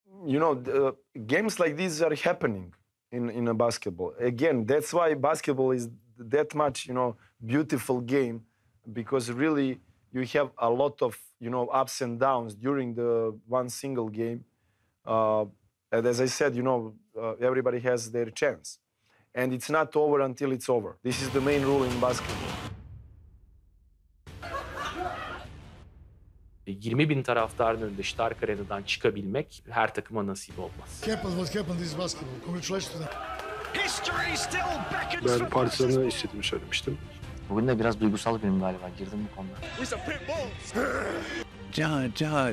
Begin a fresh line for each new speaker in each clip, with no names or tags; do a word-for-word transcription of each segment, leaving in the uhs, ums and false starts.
You know, the, games like these are happening in, in a basketball. Again, that's why basketball is that much, you know, beautiful game, because really you have a lot of, you know, ups and downs during the one single game. Uh, and as I said, you know, uh, everybody has their chance. And it's not over until it's over. This is the main rule in basketball.
yirmi bin taraftarın önünde Stark Arena'dan çıkabilmek her takıma nasip olmaz.
Ben Partizan'ı istediğimi söylemiştim.
Bugün de biraz duygusal benim galiba. Girdim bu konuda.
John, John.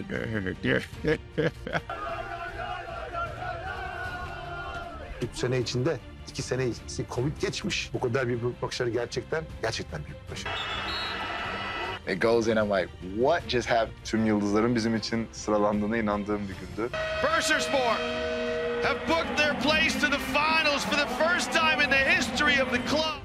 Üç sene içinde iki sene Covid geçmiş. Bu kadar bir başarı gerçekten, gerçekten büyük bir başarı.
It goes in and like, what just happened? Tüm yıldızların bizim için sıralandığına inandığım bir gündü.
Bursaspor have booked their place to the finals for the first time in the history of the club.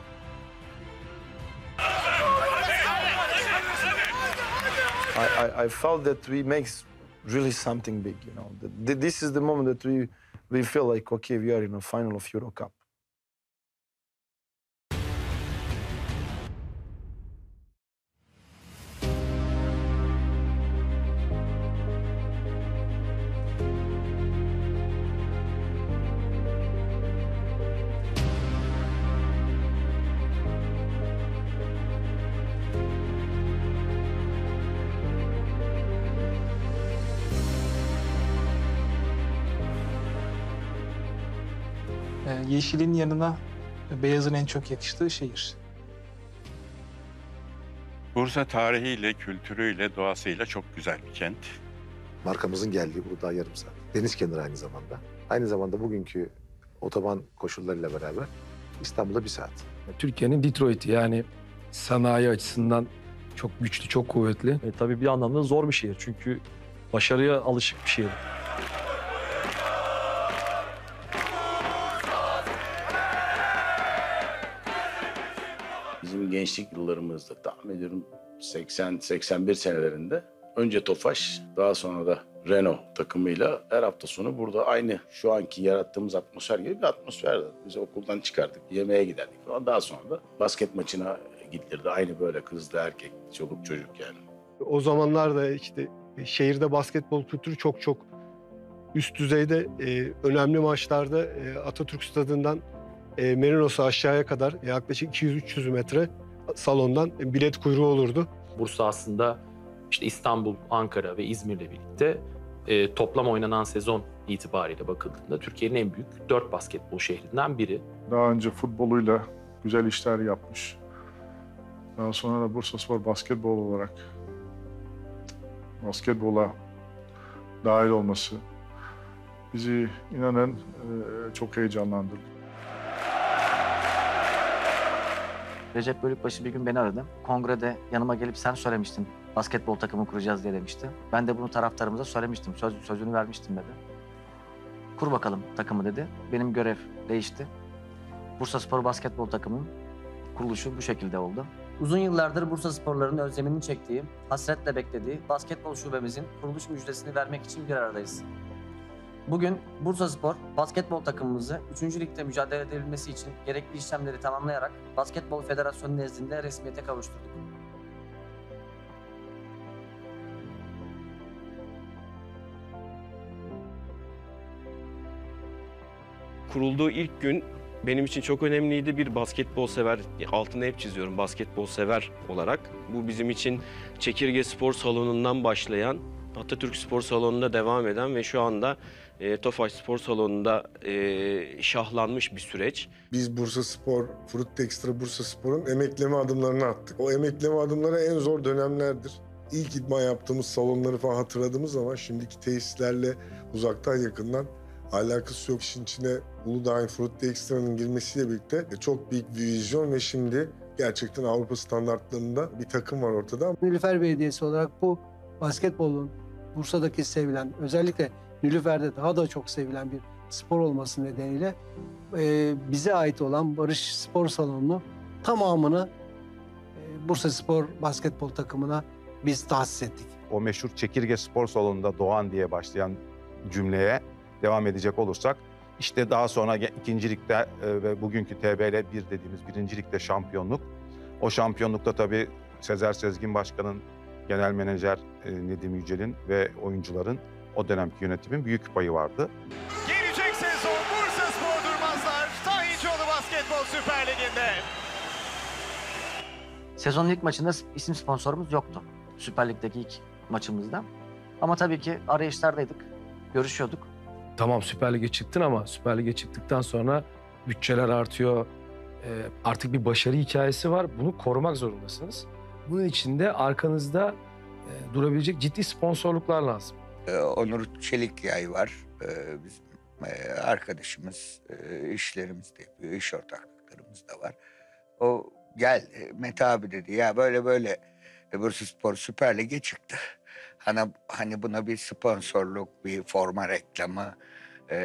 I, I, I felt that we make really something big, you know. That this is the moment that we, we feel like, okay, we are in a final of Euro Cup.
Yeşilin yanına beyazın en çok yakıştığı şehir.
Bursa tarihiyle, kültürüyle, doğasıyla çok güzel bir kent.
Markamızın geldiği Uludağ Yarımsaat. Deniz kenarı aynı zamanda. Aynı zamanda bugünkü otoban koşullarıyla beraber İstanbul'a bir saat.
Türkiye'nin Detroit'i, yani sanayi açısından çok güçlü, çok kuvvetli.
E, tabii bir anlamda zor bir şehir çünkü başarıya alışık bir şehir.
Bizim gençlik yıllarımızda, tahmin ediyorum seksen seksen bir senelerinde önce Tofaş, daha sonra da Renault takımıyla her hafta sonu burada aynı şu anki yarattığımız atmosfer gibi bir atmosferdi. Biz okuldan çıkardık, yemeğe giderdik falan. Daha sonra da basket maçına gidilirdi. Aynı böyle kızlı erkek, çoluk çocuk yani.
O zamanlarda işte şehirde basketbol kültürü çok çok üst düzeyde. E, önemli maçlarda e, Atatürk Stadı'ndan E, Merinos'a aşağıya kadar yaklaşık iki yüz üç yüz metre salondan bilet kuyruğu olurdu.
Bursa aslında işte İstanbul, Ankara ve İzmir'le birlikte e, toplam oynanan sezon itibariyle bakıldığında Türkiye'nin en büyük dört basketbol şehrinden biri.
Daha önce futboluyla güzel işler yapmış. Daha sonra da Bursaspor basketbol olarak basketbola dahil olması bizi inanın e, çok heyecanlandırdı.
Recep Bölükbaşı bir gün beni aradı. Kongrede yanıma gelip sen söylemiştin basketbol takımı kuracağız diye demişti. Ben de bunu taraftarımıza söylemiştim. Söz, sözünü vermiştim dedi. Kur bakalım takımı dedi. Benim görev değişti. Bursaspor basketbol takımının kuruluşu bu şekilde oldu. Uzun yıllardır Bursasporların özlemini çektiği, hasretle beklediği basketbol şubemizin kuruluş müjdesini vermek için bir aradayız. Bugün Bursaspor basketbol takımımızı üçüncü ligde mücadele edebilmesi için gerekli işlemleri tamamlayarak Basketbol Federasyonu nezdinde resmiyete kavuşturduk.
Kurulduğu ilk gün benim için çok önemliydi. Bir basketbol sever, altını hep çiziyorum basketbol sever olarak. Bu bizim için Çekirge Spor Salonu'ndan başlayan, Atatürk Spor Salonu'nda devam eden ve şu anda e, Tofaş Spor Salonu'nda e, şahlanmış bir süreç.
Biz Bursaspor, Fruit Extra Bursaspor'un emekleme adımlarını attık. O emekleme adımları en zor dönemlerdir. İlk idman yaptığımız salonları falan hatırladığımız zaman şimdiki tesislerle uzaktan yakından alakası yok. İşin içine Uludağ'ın Fruit Extra'nın girmesiyle birlikte çok büyük bir vizyon ve şimdi gerçekten Avrupa standartlarında bir takım var ortada.
Nilüfer Belediyesi olarak bu basketbolun Bursa'daki sevilen, özellikle Nilüfer'de daha da çok sevilen bir spor olması nedeniyle e, bize ait olan Barış Spor Salonu'nu tamamını e, Bursaspor basketbol takımına biz tahsis ettik.
O meşhur Çekirge Spor Salonu'nda Doğan diye başlayan
cümleye devam edecek olursak, işte daha sonra ikinci ligde e, ve bugünkü T B L bir dediğimiz birinci ligde şampiyonluk. O şampiyonlukta tabii Sezer Sezgin Başkan'ın, genel menajer e, Nedim Yücel'in ve oyuncuların, o dönemki yönetimin büyük payı vardı.
Gelecek sezon Bursaspor Durmazlar Tahincioğlu Basketbol Süper Ligi'nde.
Sezonun ilk maçında isim sponsorumuz yoktu. Süper Lig'deki ilk maçımızda. Ama tabii ki arayışlardaydık, görüşüyorduk.
Tamam Süper Lig'e çıktın ama Süper Lig'e çıktıktan sonra bütçeler artıyor. Ee, artık bir başarı hikayesi var. Bunu korumak zorundasınız. Bunun için de arkanızda e, durabilecek ciddi sponsorluklar lazım.
Ee, Onur Çelikyay var. Ee, bizim e, arkadaşımız, e, işlerimiz de yapıyor, iş ortaklıklarımız da var. O gel e, Mete abi dedi ya böyle böyle e, Bursaspor Süper Lig'e çıktı. Hani, hani buna bir sponsorluk, bir forma reklamı e,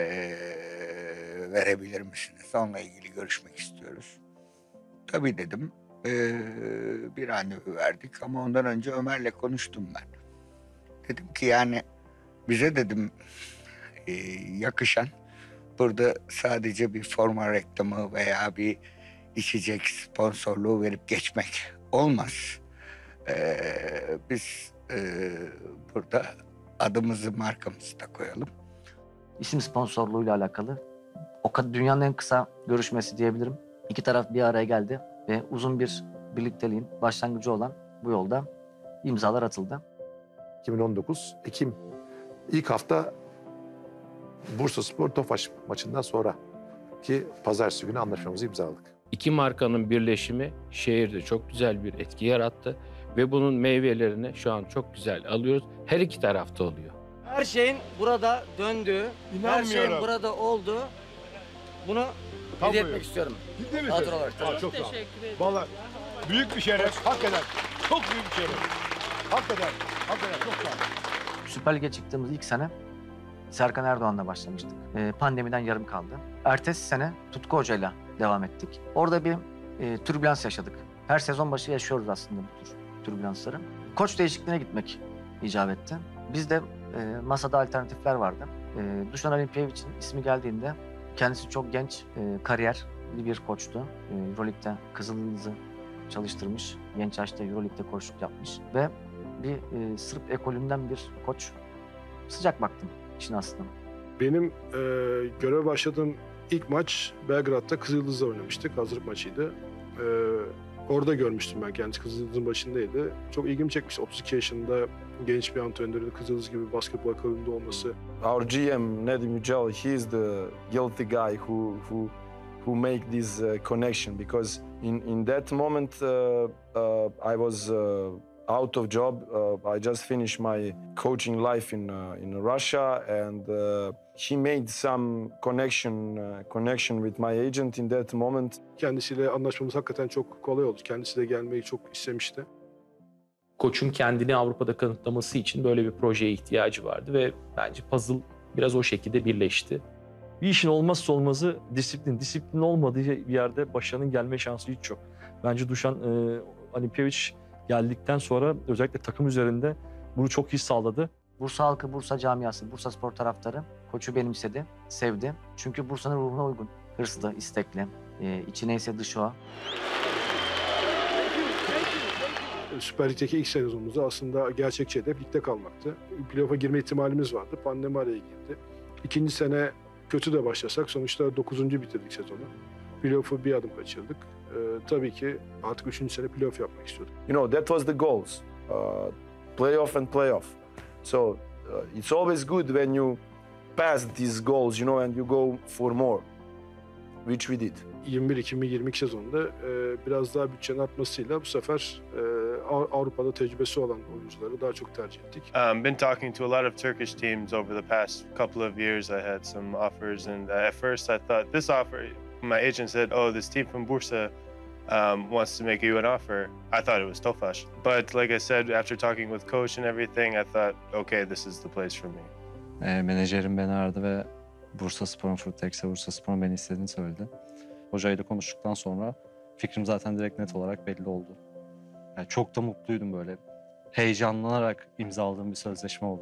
verebilir misiniz? Onunla ilgili görüşmek istiyoruz. Tabii dedim. E, bir randevu verdik ama ondan önce Ömer'le konuştum ben. Dedim ki yani bize dedim e, yakışan burada sadece bir forma reklamı veya bir içecek sponsorluğu verip geçmek olmaz. E, biz e, burada adımızı, markamızı da koyalım.
İsim sponsorluğuyla alakalı o kadar dünyanın en kısa görüşmesi diyebilirim. İki taraf bir araya geldi ve uzun bir birlikteliğin başlangıcı olan bu yolda imzalar atıldı.
iki bin on dokuz Ekim ilk hafta Bursaspor Tofaş maçından sonra ki pazartesi günü anlaşmamızı imzaladık.
İki markanın birleşimi şehirde çok güzel bir etki yarattı ve bunun meyvelerini şu an çok güzel alıyoruz. Her iki tarafta oluyor.
Her şeyin burada döndüğü, her şeyin burada olduğu, bunu hediye etmek istiyorum.
Ciddi misin?
Hatıra olarak.
Aa, çok teşekkür ederim. Vallahi büyük bir şeref, hakikaten. Çok büyük bir şeref. Hakikaten, hakikaten çok sağ ol.
Süper Lig'e çıktığımız ilk sene Serkan Erdoğan'la başlamıştık. Ee, pandemiden yarım kaldı. Ertesi sene Tutku Hoca'yla devam ettik. Orada bir e, türbülans yaşadık. Her sezon başı yaşıyoruz aslında bu tür türbülansları. Koç değişikliğine gitmek icap etti. Bizde e, masada alternatifler vardı. E, Dušan Olimpijevic'in ismi geldiğinde kendisi çok genç, e, kariyerli bir koçtu. E, Euroleague'de Kızılyıldız'ı çalıştırmış. Genç yaşta Euroleague'de koçluk yapmış ve bir e, Sırp ekolünden bir koç. Sıcak baktım işin aslında.
Benim e, göreve başladığım ilk maç Belgrad'da Kızılyıldız'la oynamıştık. Hazırlık maçıydı. E, orada görmüştüm ben kendisi. Kızılyıldız'ın başındaydı. Çok ilgimi çekmiş. otuz iki yaşında genç bir antrenörün Kızılyıldız gibi basketbol akademide olması.
Our G M Nedim Yücel, he is the guilty guy who who who make this uh, connection because in in that moment uh, uh, I was uh, out of job. Uh, I just finished my coaching life in uh, in Russia, and uh, he made some connection uh, connection with my agent in that moment.
Kendisiyle anlaşmamız hakikaten çok kolay oldu. Kendisi de gelmeyi çok istemişti.
Koç'un kendini Avrupa'da kanıtlaması için böyle bir projeye ihtiyacı vardı ve bence puzzle biraz o şekilde birleşti.
Bir işin olmazsa olmazı disiplin. Disiplin olmadığı bir yerde başarının gelme şansı hiç yok. Bence Dušan e, Olimpijević geldikten sonra özellikle takım üzerinde bunu çok iyi sağladı.
Bursa halkı, Bursa camiası, Bursaspor taraftarı Koç'u benimsedi, sevdi. Çünkü Bursa'nın ruhuna uygun, hırslı, istekli, e, içi neyse dışı o.
Süper Lig'deki ilk sezonumuzda aslında gerçekçi hedef ligde kalmaktı. Playoff'a girme ihtimalimiz vardı. Pandemi araya girdi. İkinci sene kötü de başlasak sonuçta dokuzuncu bitirdik sezonu. Playoff'u bir adım kaçırdık. Ee, tabii ki artık üçüncü sene playoff yapmak istiyorduk.
You know, that was the goals. Uh, playoff and playoff. So uh, it's always good when you pass these goals, you know, and you go for more, which we did.
yirmi bir iki bin yirmi iki sezonunda e, biraz daha bütçenin artmasıyla bu sefer e, Avrupa'da tecrübesi olan oyuncuları daha çok tercih ettik.
Um, been talking to a lot of Turkish teams over the past couple of years. I had some offers, and at first I thought this offer, my agent said, "Oh, this team from Bursa um, wants to make you an offer." I thought it was Tofaş, but like I said, after talking with coach and everything, I thought, okay, this is the place for me.
E, menajerim beni aradı ve Bursaspor'un Fruitex'e Bursaspor'un beni istediğini söyledi. Hocayla konuştuktan sonra fikrim zaten direkt net olarak belli oldu. Yani çok da mutluydum böyle. Heyecanlanarak imzaladığım bir sözleşme oldu.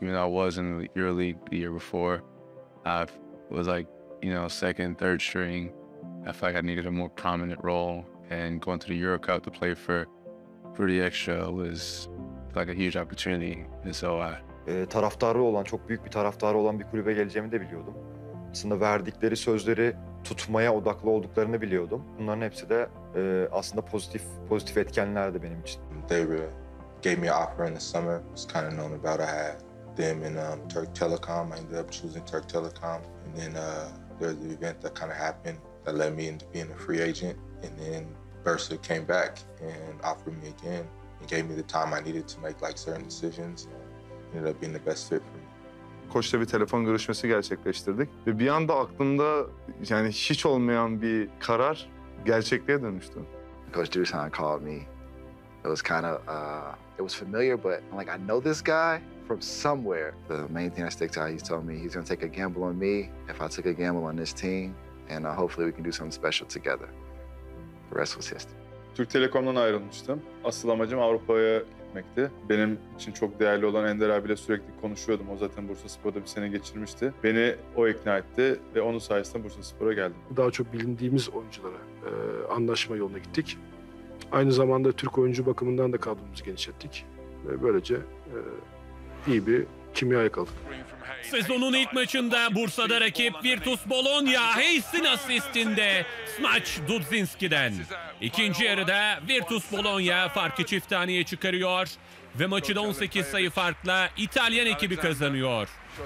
Even though I was in the EuroLeague the year before, I was like, you know, second, third string. I felt like I needed a more prominent role, and going to the Euro Cup to play for for the extra was like a huge opportunity. And so I
E, taraftarı olan, çok büyük bir taraftarı olan bir kulübe geleceğimi de biliyordum. Aslında verdikleri sözleri tutmaya odaklı olduklarını biliyordum. Bunların hepsi de e, aslında pozitif pozitif etkenlerdi benim için.
They were, gave me an offer in the summer. Was kind of known about. I had them in um, Turk Telecom. I ended up choosing Turk Telecom, and then uh, there's the event that kind of happened that led me into being a free agent. And then Bursa came back and offered me again and gave me the time I needed to make like certain decisions. Ended up being the best fit for me.
Koçla bir telefon görüşmesi gerçekleştirdik ve bir anda aklımda yani hiç olmayan bir karar gerçekliğe dönüştü.
Coach Dusan called me. It was kind of, uh, it was familiar, but I'm like, I know this guy from somewhere. The main thing that sticks out, he told me he's gonna take a gamble on me if I took a gamble on this team, and uh, hopefully we can do something special together. The rest was history.
Türk Telekom'dan ayrılmıştım. Asıl amacım Avrupa'ya gitmekti. Benim için çok değerli olan Ender abiyle sürekli konuşuyordum. O zaten Bursaspor'da bir sene geçirmişti. Beni o ikna etti ve onun sayesinde Bursaspor'a geldim.
Daha çok bilindiğimiz oyunculara e, anlaşma yoluna gittik. Aynı zamanda Türk oyuncu bakımından da kadromuzu genişlettik. Ve böylece e, iyi bir kimya yakaladık.
Sezonun ilk maçında Bursa'da rakip Virtus Bologna Hayes'in asistinde Smaç Dudzinski'den. İkinci yarıda Virtus Bologna farkı çift haneye çıkarıyor ve maçı da on sekiz sayı farkla İtalyan ekibi kazanıyor.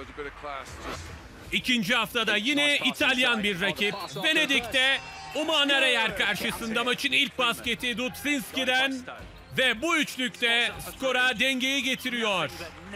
İkinci haftada yine İtalyan bir rakip Venedik'te Umana Reyer karşısında maçın ilk basketi Dudzinski'den ve bu üçlükte skora dengeyi getiriyor.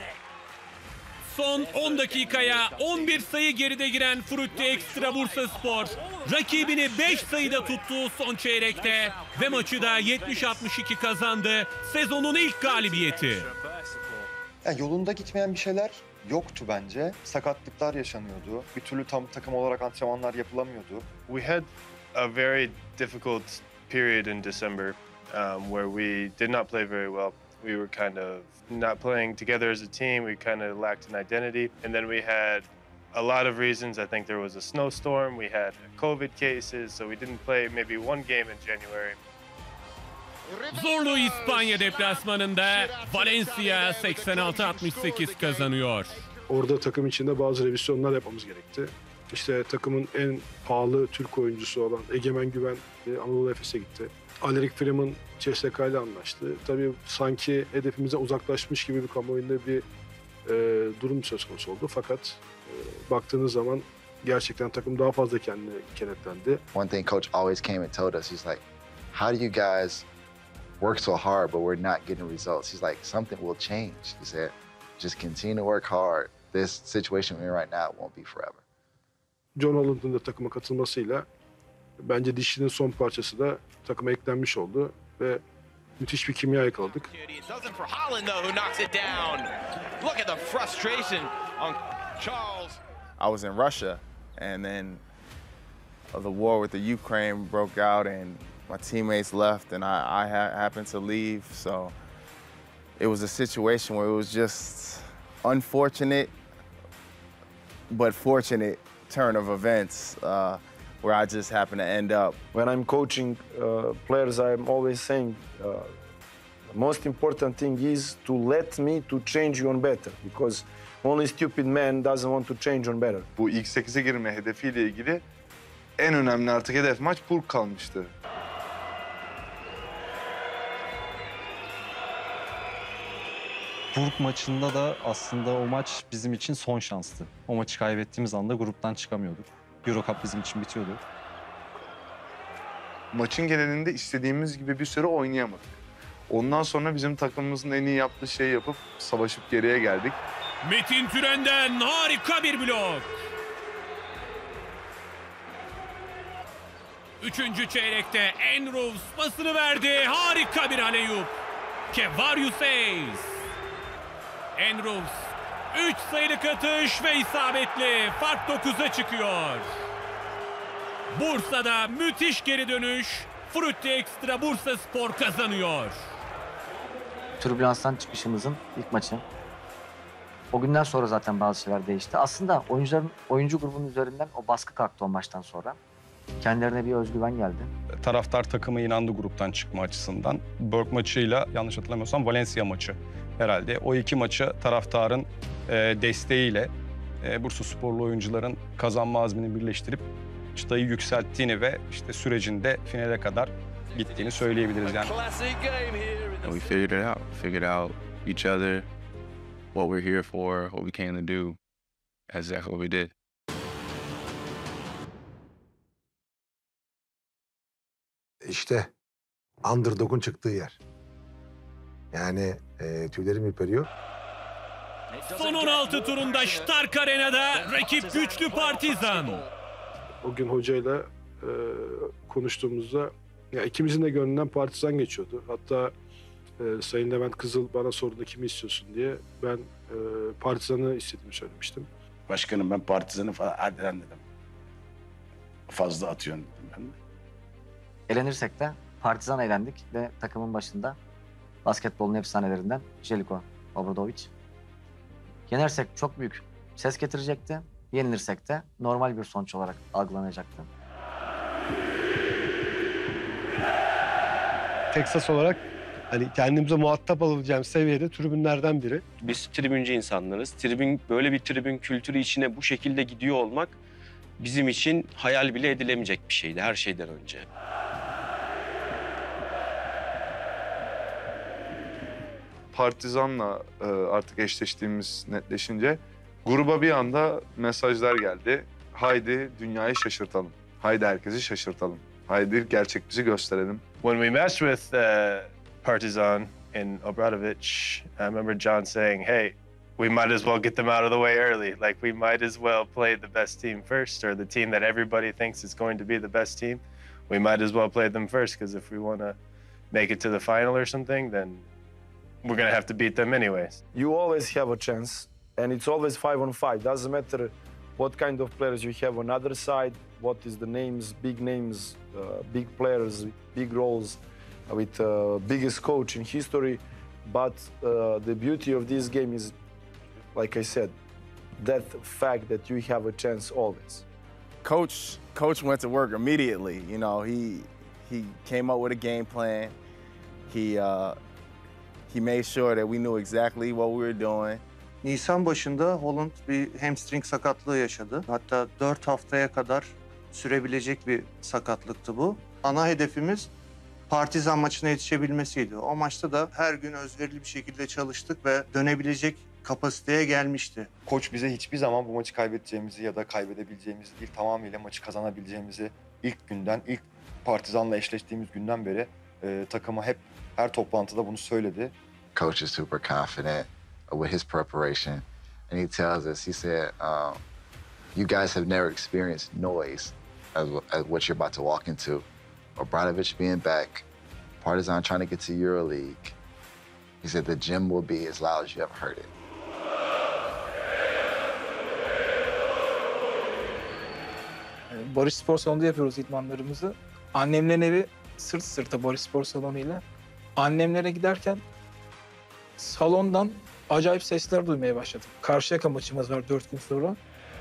Son on dakikaya on bir sayı geride giren Frutti Extra Bursaspor rakibini beş sayıda tuttuğu son çeyrekte ve maçı da yetmiş altmış iki kazandı. Sezonun ilk galibiyeti.
Yani yolunda gitmeyen bir şeyler yoktu bence. Sakatlıklar yaşanıyordu. Bir türlü tam takım olarak antrenmanlar yapılamıyordu.
We had a very difficult period in December um, where we did not play very well. We were kind of not playing together as a team. We kind of lacked an identity. And then we had a lot of reasons. I think there was a snowstorm. We had COVID cases, so we didn't play maybe one game in January.
Zorlu İspanya deplasmanında Valencia seksen altı altmış sekiz kazanıyor.
Orada takım içinde bazı revizyonlar yapmamız gerekti. İşte takımın en pahalı Türk oyuncusu olan Egemen Güven Anadolu Efes'e gitti. Aleric Freeman C S K ile anlaştı. Tabii sanki hedefimize uzaklaşmış gibi bir kamuoyunda bir e, durum söz konusu oldu. Fakat e, baktığınız zaman gerçekten takım daha fazla kendine kenetlendi.
One thing coach always came and told us, he's like, how do you guys work so hard but we're not getting results? He's like, something will change. He said, just continue to work hard. This situation we're in right now won't be forever.
John Holland'ın da takıma katılmasıyla bence dişinin son parçası da takıma eklenmiş oldu ve müthiş bir kimya yakaladık.
I was in Russia, and then the war with the Ukraine broke out, and my teammates left, and I, I ha happened to leave. So it was a situation where it was just unfortunate, but fortunate turn of events. Uh, where I just happen to end up.
When I'm coaching uh, players, I'm always saying uh, the most important thing is to let me to change you on better, because only stupid man doesn't want to change on better.
Bu ilk sekize girme hedefiyle ilgili en önemli artık hedef maç Burg kalmıştı.
Burg maçında da aslında o maç bizim için son şanstı. O maçı kaybettiğimiz anda gruptan çıkamıyorduk. Euro Cup bizim için bitiyordu.
Maçın genelinde istediğimiz gibi bir süre oynayamadık. Ondan sonra bizim takımımızın en iyi yaptığı şeyi yapıp savaşıp geriye geldik.
Metin Türen'den harika bir blok. Üçüncü çeyrekte Enrows pasını verdi. Harika bir alley-oop. Kevarius Hayes. Enrows üç sayılık atış ve isabetli. Fark dokuza çıkıyor. Bursa'da müthiş geri dönüş. Frutti Extra Bursaspor kazanıyor.
Türbülanstan çıkışımızın ilk maçı. O günden sonra zaten bazı şeyler değişti. Aslında oyuncuların, oyuncu grubunun üzerinden o baskı kalktı o maçtan sonra. Kendilerine bir özgüven geldi.
Taraftar takımı inandı gruptan çıkma açısından. Burke maçıyla yanlış hatırlamıyorsam Valencia maçı herhalde. O iki maçı taraftarın e, desteğiyle e, Bursasporlu oyuncuların kazanma azmini birleştirip çıtayı yükselttiğini ve işte sürecinde finale kadar gittiğini söyleyebiliriz yani.
And we figured it out. Figured out each other, what we're here for, what we came to do. That's exactly what we did.
İşte underdog'un çıktığı yer. Yani e, tüylerim ürperiyor.
Son on altı turunda Stark Arena'da rakip güçlü Partizan.
O gün hocayla e, konuştuğumuzda ya ikimizin de gönlünden Partizan geçiyordu. Hatta e, Sayın Levent Kızıl bana sordu kimi istiyorsun diye. Ben e, Partizan'ı istediğimi söylemiştim.
Başkanım ben Partizan'ı falan hadi lan dedim. Fazla atıyorsun dedim ben de.
Elenirsek de Partizan eğlendik ve takımın başında basketbolun efsanelerinden Željko Obradović. Yenersek çok büyük ses getirecekti. Yenilirsek de normal bir sonuç olarak algılanacaktı.
Texas olarak hani kendimize muhatap alabileceğim seviyede tribünlerden biri.
Biz tribüncü insanlarız. Tribün, böyle bir tribün kültürü içine bu şekilde gidiyor olmak bizim için hayal bile edilemeyecek bir şeydi her şeyden önce.
Partizan'la e, artık eşleştiğimiz netleşince gruba bir anda mesajlar geldi. Haydi dünyayı şaşırtalım. Haydi herkesi şaşırtalım. Haydi gerçek bizi gösterelim.
When we matched with uh, Partizan in Obradović, I remember John saying, hey, we might as well get them out of the way early. Like, we might as well play the best team first, or the team that everybody thinks is going to be the best team. We might as well play them first, because if we want to make it to the final or something, then we're going to have to beat them anyways.
You always have a chance, and it's always five on five. Doesn't matter what kind of players you have on other side, what is the names, big names, uh, big players, big roles, uh, with uh, biggest coach in history. But uh, the beauty of this game is, like I said, that fact that you have a chance always.
Coach, Coach went to work immediately. You know, he he came up with a game plan. He uh, he made sure that we knew exactly what we were doing.
Nisan başında Holland bir hamstring sakatlığı yaşadı. Hatta dört haftaya kadar sürebilecek bir sakatlıktı bu. Ana hedefimiz Partizan maçına yetişebilmesiydi. O maçta da her gün özverili bir şekilde çalıştık ve dönebilecek kapasiteye gelmişti.
Koç bize hiçbir zaman bu maçı kaybedeceğimizi ya da kaybedebileceğimizi değil, tamamıyla maçı kazanabileceğimizi ilk günden, ilk Partizan'la eşleştiğimiz günden beri e, takıma hep her toplantıda bunu söyledi.
Coach is super confident with his preparation, and he tells us, he said, um, you guys have never experienced noise as, as what you're about to walk into. Obradović being back, Partizan trying to get to EuroLeague. He said the gym will be as loud as you ever heard it.
Barış Spor Salonu'nda yapıyoruz idmanlarımızı. Annemlerin evi sırt sırta Barış Spor Salonu'yla. Annemlere giderken salondan acayip sesler duymaya başladım. Karşıyaka maçımız var dört gün sonra.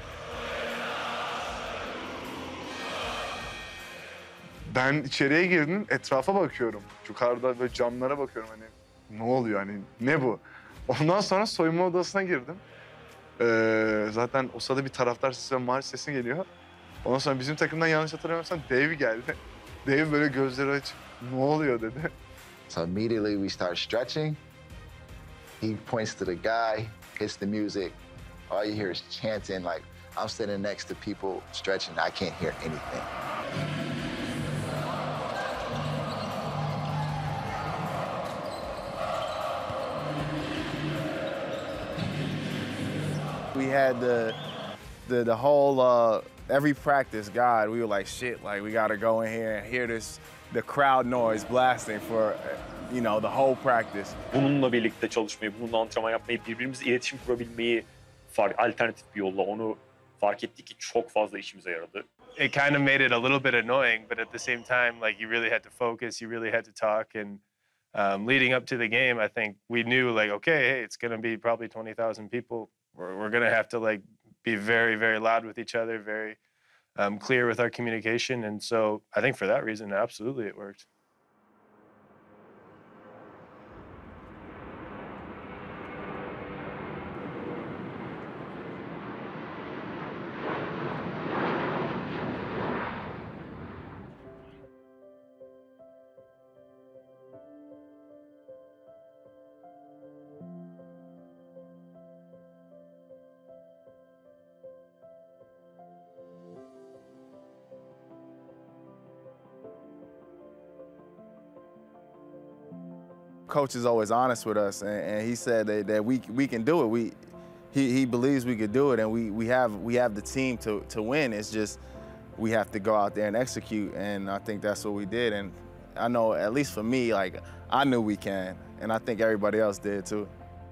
Ben içeriye girdim, etrafa bakıyorum. Yukarıda böyle camlara bakıyorum hani ne oluyor hani ne bu? Ondan sonra soyunma odasına girdim. Ee, zaten o sırada bir taraftar sesi ve marş sesi geliyor. Ondan sonra bizim takımdan yanlış hatırlamıyorsam Dave geldi. Dave böyle gözleri açıp ne oluyor dedi.
So immediately we start stretching. He points to the guy, hits the music. All you hear is chanting. Like, I'm sitting next to people stretching. I can't hear anything.
We had the the the whole uh, every practice, God, we were like shit. Like we got to go in here and hear this the crowd noise blasting for you know the whole practice.
Bununla birlikte çalışmayı, bununla antrenman yapmayı, birbirimizle iletişim kurabilmeyi fark, alternatif bir yolla onu fark ettik ki çok fazla işimize yaradı.
It kind of made it a little bit annoying, but at the same time, like you really had to focus, you really had to talk, and um, leading up to the game, I think we knew like, okay, hey, it's going to be probably twenty thousand people. We're, we're going to have to like be very, very loud with each other, very um, clear with our communication. And so I think for that reason, absolutely it worked.
Coach is always honest with us, and, and he said that, that we we can do it. We he, he believes we could do it, and we we have we have the team to to win. It's just we have to go out there and execute, and I think that's what we did. And I know, at least for me, like I knew we can, and I think everybody else did too.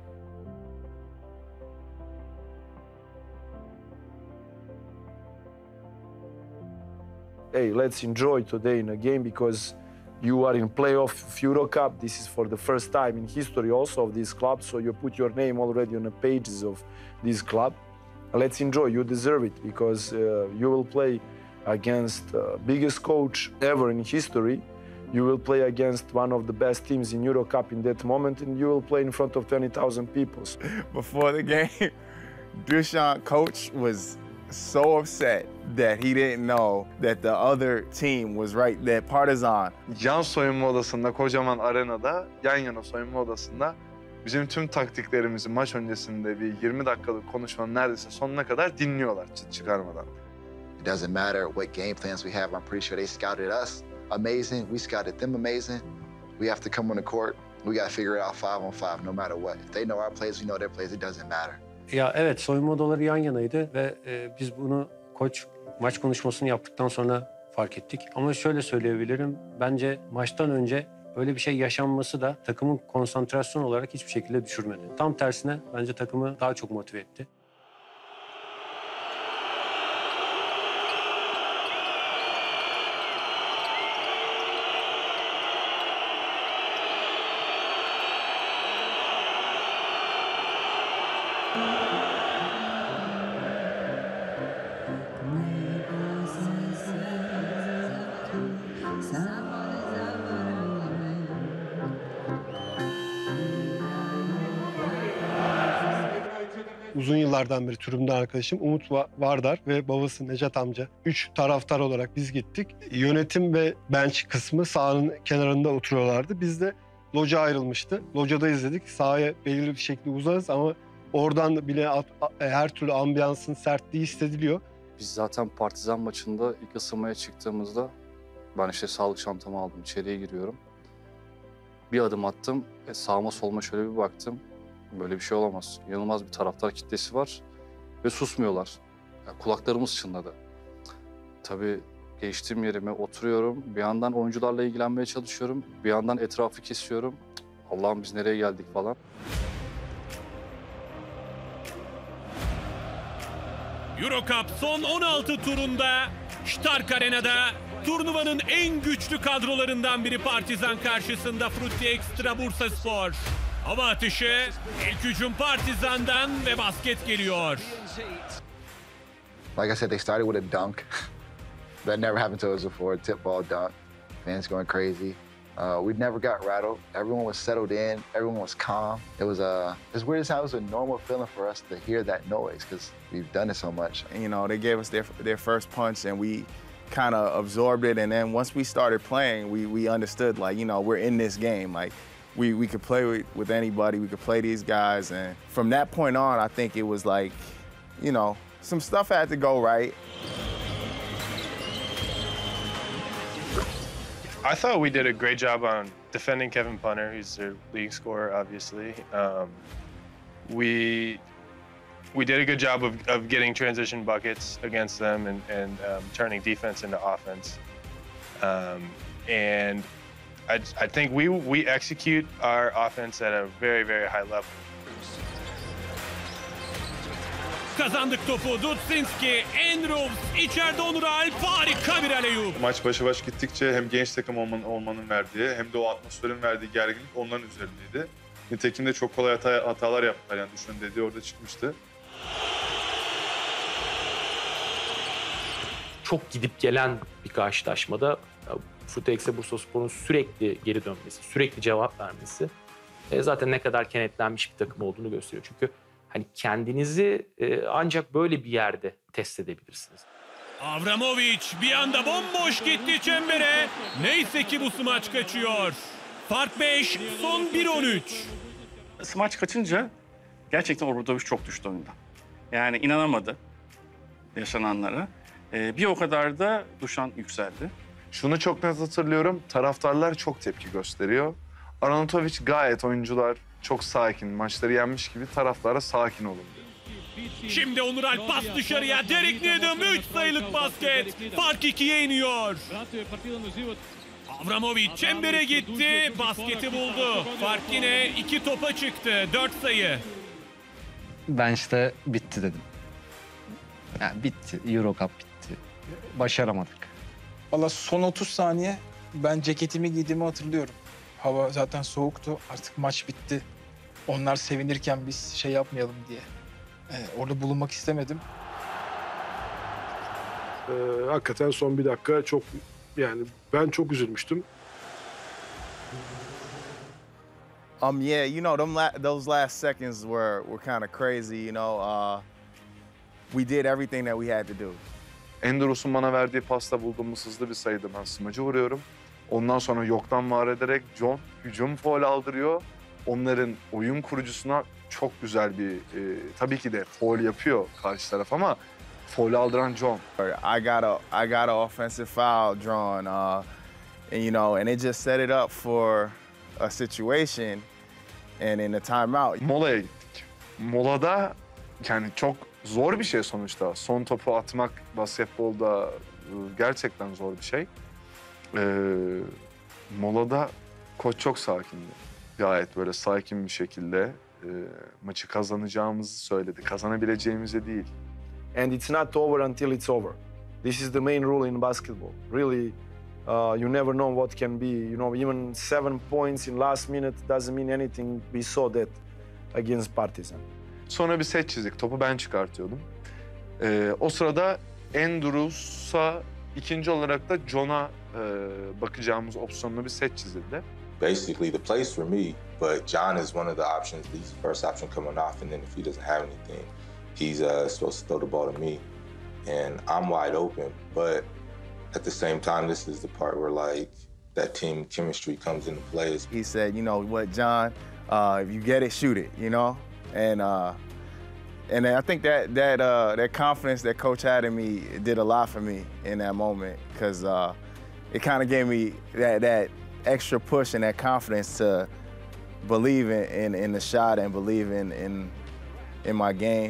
Hey, let's enjoy today in a game because you are in playoff of Euro Cup. This is for the first time in history also of this club, so you put your name already on the pages of this club. Let's enjoy, you deserve it, because uh, you will play against uh, biggest coach ever in history. You will play against one of the best teams in Euro Cup in that moment, and you will play in front of twenty thousand people.
Before the game, Dusan, coach, was so upset that he didn't know that the other team was right there, Partizan.
Yan soyunma odasında, kocaman arenada, yan yana soyunma odasında bizim tüm taktiklerimizi maç öncesinde bir yirmi dakikalık konuşmanın neredeyse sonuna kadar dinliyorlar çıt çıkarmadan.
It doesn't matter what game plans we have. I'm pretty sure they scouted us amazing. We scouted them amazing. We have to come on the court. We got to figure it out five on five no matter what. If they know our plays, we know their plays. It doesn't matter.
Ya evet, soyunma odaları yan yanaydı ve e, biz bunu koç maç konuşmasını yaptıktan sonra fark ettik. Ama şöyle söyleyebilirim, bence maçtan önce öyle bir şey yaşanması da takımın konsantrasyon olarak hiçbir şekilde düşürmedi. Tam tersine bence takımı daha çok motive etti.
Uzun yıllardan beri tribünde arkadaşım Umut Vardar ve babası Necat amca. Üç taraftar olarak biz gittik. Yönetim ve bench kısmı sahanın kenarında oturuyorlardı. Biz de loca ayrılmıştı. Locada izledik. Sahaya belirli bir şekilde uzarız ama oradan bile her türlü ambiyansın sertliği hissediliyor.
Biz zaten Partizan maçında ilk ısınmaya çıktığımızda ben işte sağlık çantamı aldım, içeriye giriyorum. Bir adım attım, e, sağıma soluma şöyle bir baktım. Böyle bir şey olamaz. İnanılmaz bir taraftar kitlesi var ve susmuyorlar. Yani kulaklarımız çınladı. Tabii geçtiğim yerime oturuyorum. Bir yandan oyuncularla ilgilenmeye çalışıyorum. Bir yandan etrafı kesiyorum. Allah'ım biz nereye geldik falan.
Euro Cup son on altı turunda Stark Arena'da turnuvanın en güçlü kadrolarından biri Partizan karşısında Frutti Extra Bursaspor. Hava atışı, ilk hücum Partizan'dan ve basket geliyor.
Like I said, they started with a dunk. That never happened to us before, tip ball dunk. Fans going crazy. Uh, we never got rattled. Everyone was settled in. Everyone was calm. It was uh, as weird as how it was a normal feeling for us to hear that noise because we've done it so much.
And, you know, they gave us their their first punch, and we kind of absorbed it. And then once we started playing, we we understood, like, you know, we're in this game. Like, we we could play with, with anybody. We could play these guys. And from that point on, I think it was like, you know, some stuff had to go right.
I thought we did a great job on defending Kevin Punter. He's their league scorer, obviously. Um, we we did a good job of, of getting transition buckets against them and, and um, turning defense into offense. Um, and I, I think we we execute our offense at a very, very high level.
Kazandık topu. Dudzinski, Andrews, içeride Onur Alp. Harika bir alley-oop.
Maç başa baş gittikçe hem genç takım olmanın, olmanın verdiği hem de o atmosferin verdiği gerginlik onların üzerindeydi. Nitekim de çok kolay hata, hatalar yaptılar. Yani düşünün dediği orada çıkmıştı.
Çok gidip gelen bir karşılaşmada Futex'e Bursaspor'un sürekli geri dönmesi, sürekli cevap vermesi e, zaten ne kadar kenetlenmiş bir takım olduğunu gösteriyor. Çünkü hani kendinizi e, ancak böyle bir yerde test edebilirsiniz.
Avramovic bir anda bomboş gitti çembere. Neyse ki bu smaç kaçıyor. Fark beş, son bir on üç.
Smaç kaçınca gerçekten Obradoviç çok düştü oyundan. Yani inanamadı yaşananlara. Ee, bir o kadar da Dušan yükseldi.
Şunu çok net hatırlıyorum. Taraftarlar çok tepki gösteriyor. Arnautovic gayet oyuncular çok sakin. Maçları yenmiş gibi taraflara sakin olun diyor.
Şimdi Onur Alp pas dışarıya. Derek Needham üç sayılık basket. Fark ikiye iniyor. Avramovic çembere gitti. Basketi buldu. Fark yine iki topa çıktı. Dört sayı.
Ben işte bitti dedim. Yani bitti. Euro Cup bitti. Başaramadık.
Valla son otuz saniye ben ceketimi giydiğimi hatırlıyorum. Hava zaten soğuktu. Artık maç bitti. Onlar sevinirken biz şey yapmayalım diye. Ee, orada bulunmak istemedim.
Ee, hakikaten son bir dakika çok yani ben çok üzülmüştüm.
Um, yeah, you know, them la those last seconds were were kind of crazy. You know, uh, we did everything that we had to do.
Andrews'un bana verdiği pasta bulduğumuz hızlı bir sayıda ben smacı vuruyorum. Ondan sonra yoktan var ederek John hücum faul aldırıyor. Onların oyun kurucusuna çok güzel bir, e, tabii ki de faul yapıyor karşı taraf ama faul aldıran John.
I got a I got a offensive foul drawn, uh, and you know, and it just set it up for a situation, and in the timeout.
Molaya gittik. Molada yani çok zor bir şey sonuçta. Son topu atmak basketbolda gerçekten zor bir şey. Ee, molada koç çok sakindi. Gayet böyle sakin bir şekilde e, maçı kazanacağımızı söyledi. Kazanabileceğimizi değil.
And it's not over until it's over. This is the main rule in basketball. Really, uh, you never know what can be. You know, even seven points in last minute doesn't mean anything. We saw that against Partizan.
Sonra bir set çizdik. Topu ben çıkartıyordum. Ee, o sırada Andrews'a ikinci olarak da John'a e, bakacağımız opsiyonlu bir set çizildi.
Basically the place for me, but John is one of the options. He's the first option coming off, and then if he doesn't have anything, he's uh, supposed to throw the ball to me, and I'm wide open. But at the same time, this is the part where like that team chemistry comes into play.
He said, you know what, John, uh, if you get it, shoot it, you know, and uh, and I think that that uh, that confidence that Coach had in me did a lot for me in that moment, because uh, it kind of gave me that that extra push and that confidence to believe in, in, in the shot and believe in, in, in my game.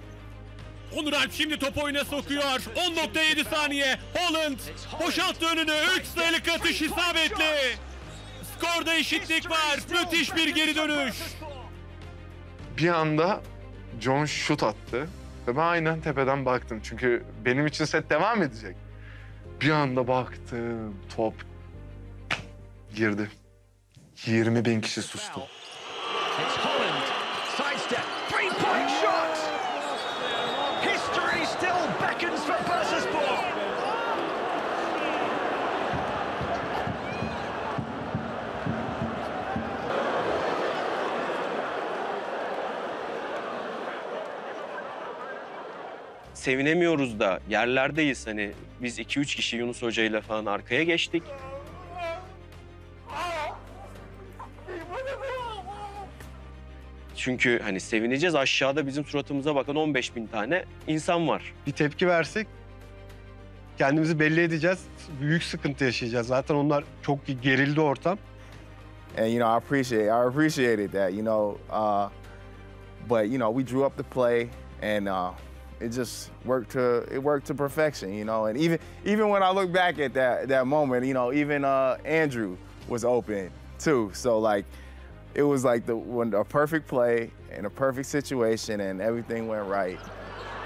Onur Alp şimdi top oyuna sokuyor. on nokta yedi saniye. Holland boşalttı önünü. üç sayılık atış isabetli. Skorda eşitlik var. Müthiş bir geri dönüş.
Bir anda John şut attı ve ben aynen tepeden baktım. Çünkü benim için set devam edecek. Bir anda baktım, top girdi. yirmi bin kişi sustu.
Sevinemiyoruz da yerlerdeyiz hani biz iki üç kişi Yunus Hoca ile falan arkaya geçtik. Çünkü hani sevineceğiz, aşağıda bizim suratımıza bakan on beş bin tane insan var.
Bir tepki versek kendimizi belli edeceğiz. Büyük sıkıntı yaşayacağız. Zaten onlar çok gerildi ortam.
And you know, I appreciate I appreciated that, you know, uh, but you know, we drew up the play and uh, it just worked to it worked to perfection, you know. And even even when I look back at that that moment, you know, even uh, Andrew was open too. So like, it was like the when a perfect play and a perfect situation and everything went right.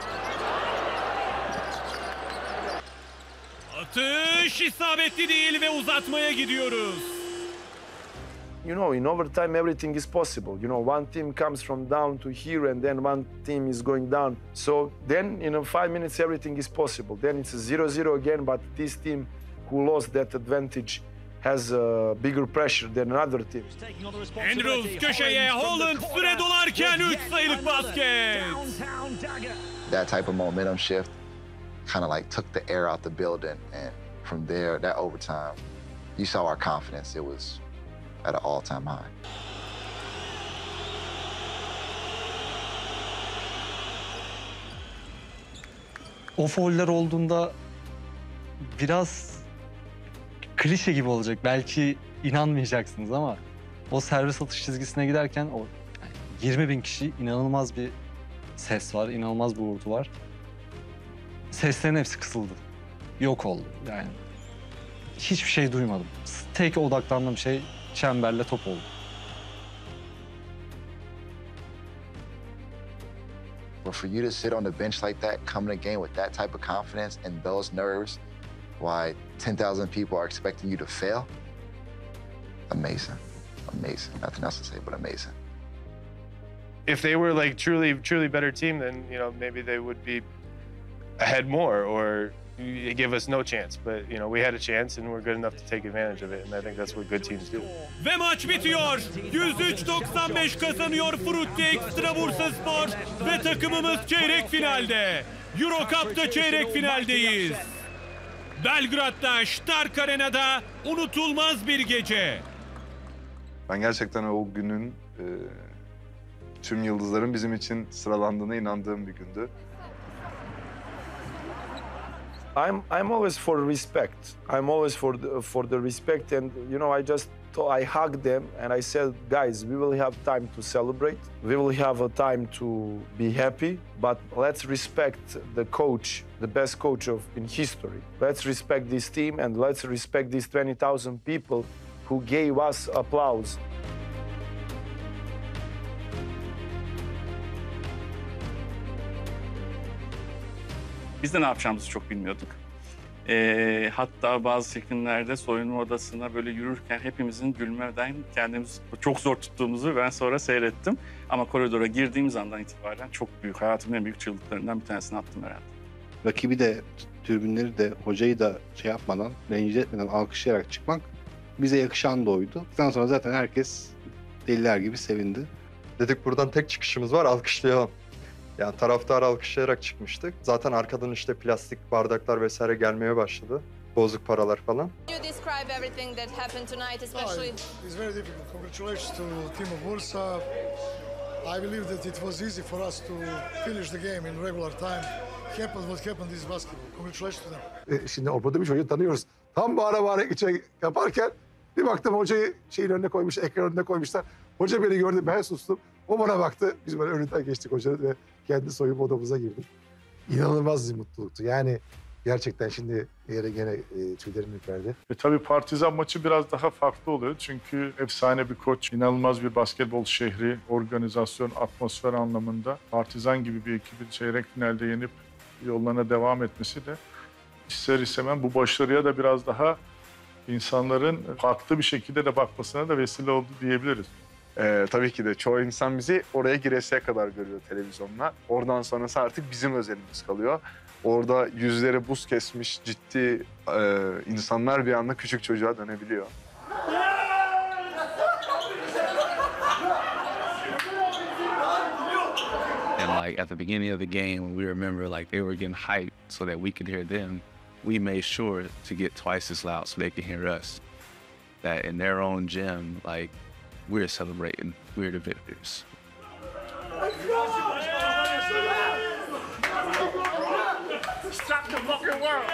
Atış isabetli değil ve uzatmaya gidiyoruz.
You know, in overtime, everything is possible. You know, one team comes from down to here and then one team is going down. So then, in a five minutes, everything is possible. Then it's a zero zero again, but this team who lost that advantage has a bigger pressure than another team.
Andrews köşeye, Holland süre dolarken üç sayılık basket.
That type of momentum shift kind of like took the air out the building, and from there, that overtime, you saw our confidence. It was at an all-time high.
O fauller olduğunda biraz klişe gibi olacak. Belki inanmayacaksınız ama o servis atış çizgisine giderken o yani yirmi bin kişi, inanılmaz bir ses var, inanılmaz bir uğultu var. Seslerin hepsi kısıldı. Yok oldu yani. Hiçbir şey duymadım. Tek odaklandığım şey çemberle top oldu.
But for you to sit on the bench like that, come in a game with that type of confidence and those nerves, why ten thousand people are expecting you to fail, amazing, amazing. Nothing else to say but amazing.
If they were like truly, truly better team, then you know maybe they would be ahead more, or give us no chance. But you know we had a chance and we're good enough to take advantage of it, and I think that's what good teams do.
Ve maç bitiyor. yüz üç doksan beş kazanıyor Frutti Extra Bursaspor ve takımımız çeyrek finalde. Euro Cup'ta çeyrek finaldeyiz. Belgrad'da Stark Arena'da unutulmaz bir gece.
Ben gerçekten o günün e, tüm yıldızların bizim için sıralandığına inandığım bir gündü.
I'm I'm always for respect. I'm always for the, for the respect, and you know, I just I hugged them and I said, guys, we will have time to celebrate. We will have a time to be happy, but let's respect the coach, the best coach of in history. Let's respect this team and let's respect these twenty thousand people who gave us applause.
Biz de ne yapacağımızı çok bilmiyorduk. Ee, hatta bazı çekimlerde soyunma odasına böyle yürürken hepimizin gülmeden kendimizi çok zor tuttuğumuzu ben sonra seyrettim. Ama koridora girdiğimiz andan itibaren çok büyük, hayatımın en büyük çığlıklarından bir tanesini attım herhalde.
Rakibi de, tribünleri de, hocayı da şey yapmadan, rencide etmeden alkışlayarak çıkmak bize yakışan da oydu. Ondan sonra zaten herkes deliler gibi sevindi.
Dedik buradan tek çıkışımız var, alkışlayalım. Yani taraftarı alkışlayarak çıkmıştık. Zaten arkadan işte plastik bardaklar vesaire gelmeye başladı. Bozuk paralar falan.
Can you describe everything that happened tonight, especially?
Oh, it's very difficult. Congratulations to team of Bursa. I believe that it was easy for us to finish the game in regular time. Happened what happened is basketball. Congratulations to them.
E, şimdi Avrupa'da bir çocuğu tanıyoruz. Tam bağıra bağıra içe yaparken bir baktım hocayı şeyin önüne koymuş, ekran önüne koymuşlar. Hoca beni gördü, ben sustum. O bana baktı. Biz böyle önünden geçtik hocanın ve kendi soyunma odamıza girdik. İnanılmaz bir mutluluktu. Yani gerçekten şimdi yere gene e, tüylerim ürperdi.
E tabii Partizan maçı biraz daha farklı oluyor. Çünkü efsane bir koç, inanılmaz bir basketbol şehri, organizasyon, atmosfer anlamında Partizan gibi bir ekibin çeyrek finalde yenip yollarına devam etmesi de ister istemem bu başarıya da biraz daha insanların farklı bir şekilde de bakmasına da vesile oldu diyebiliriz.
Ee, tabii ki de çoğu insan bizi oraya giresiye kadar görüyor televizyonla. Oradan sonrası artık bizim özelimiz kalıyor. Orada yüzleri buz kesmiş ciddi e, insanlar bir anda küçük çocuğa dönebiliyor.
And like at the beginning of the game, when we remember like they were getting hyped so that we could hear them, we made sure to get twice as loud so they could hear us. That in their own gym, like we're celebrating, we're the victors.
Stop the fucking world!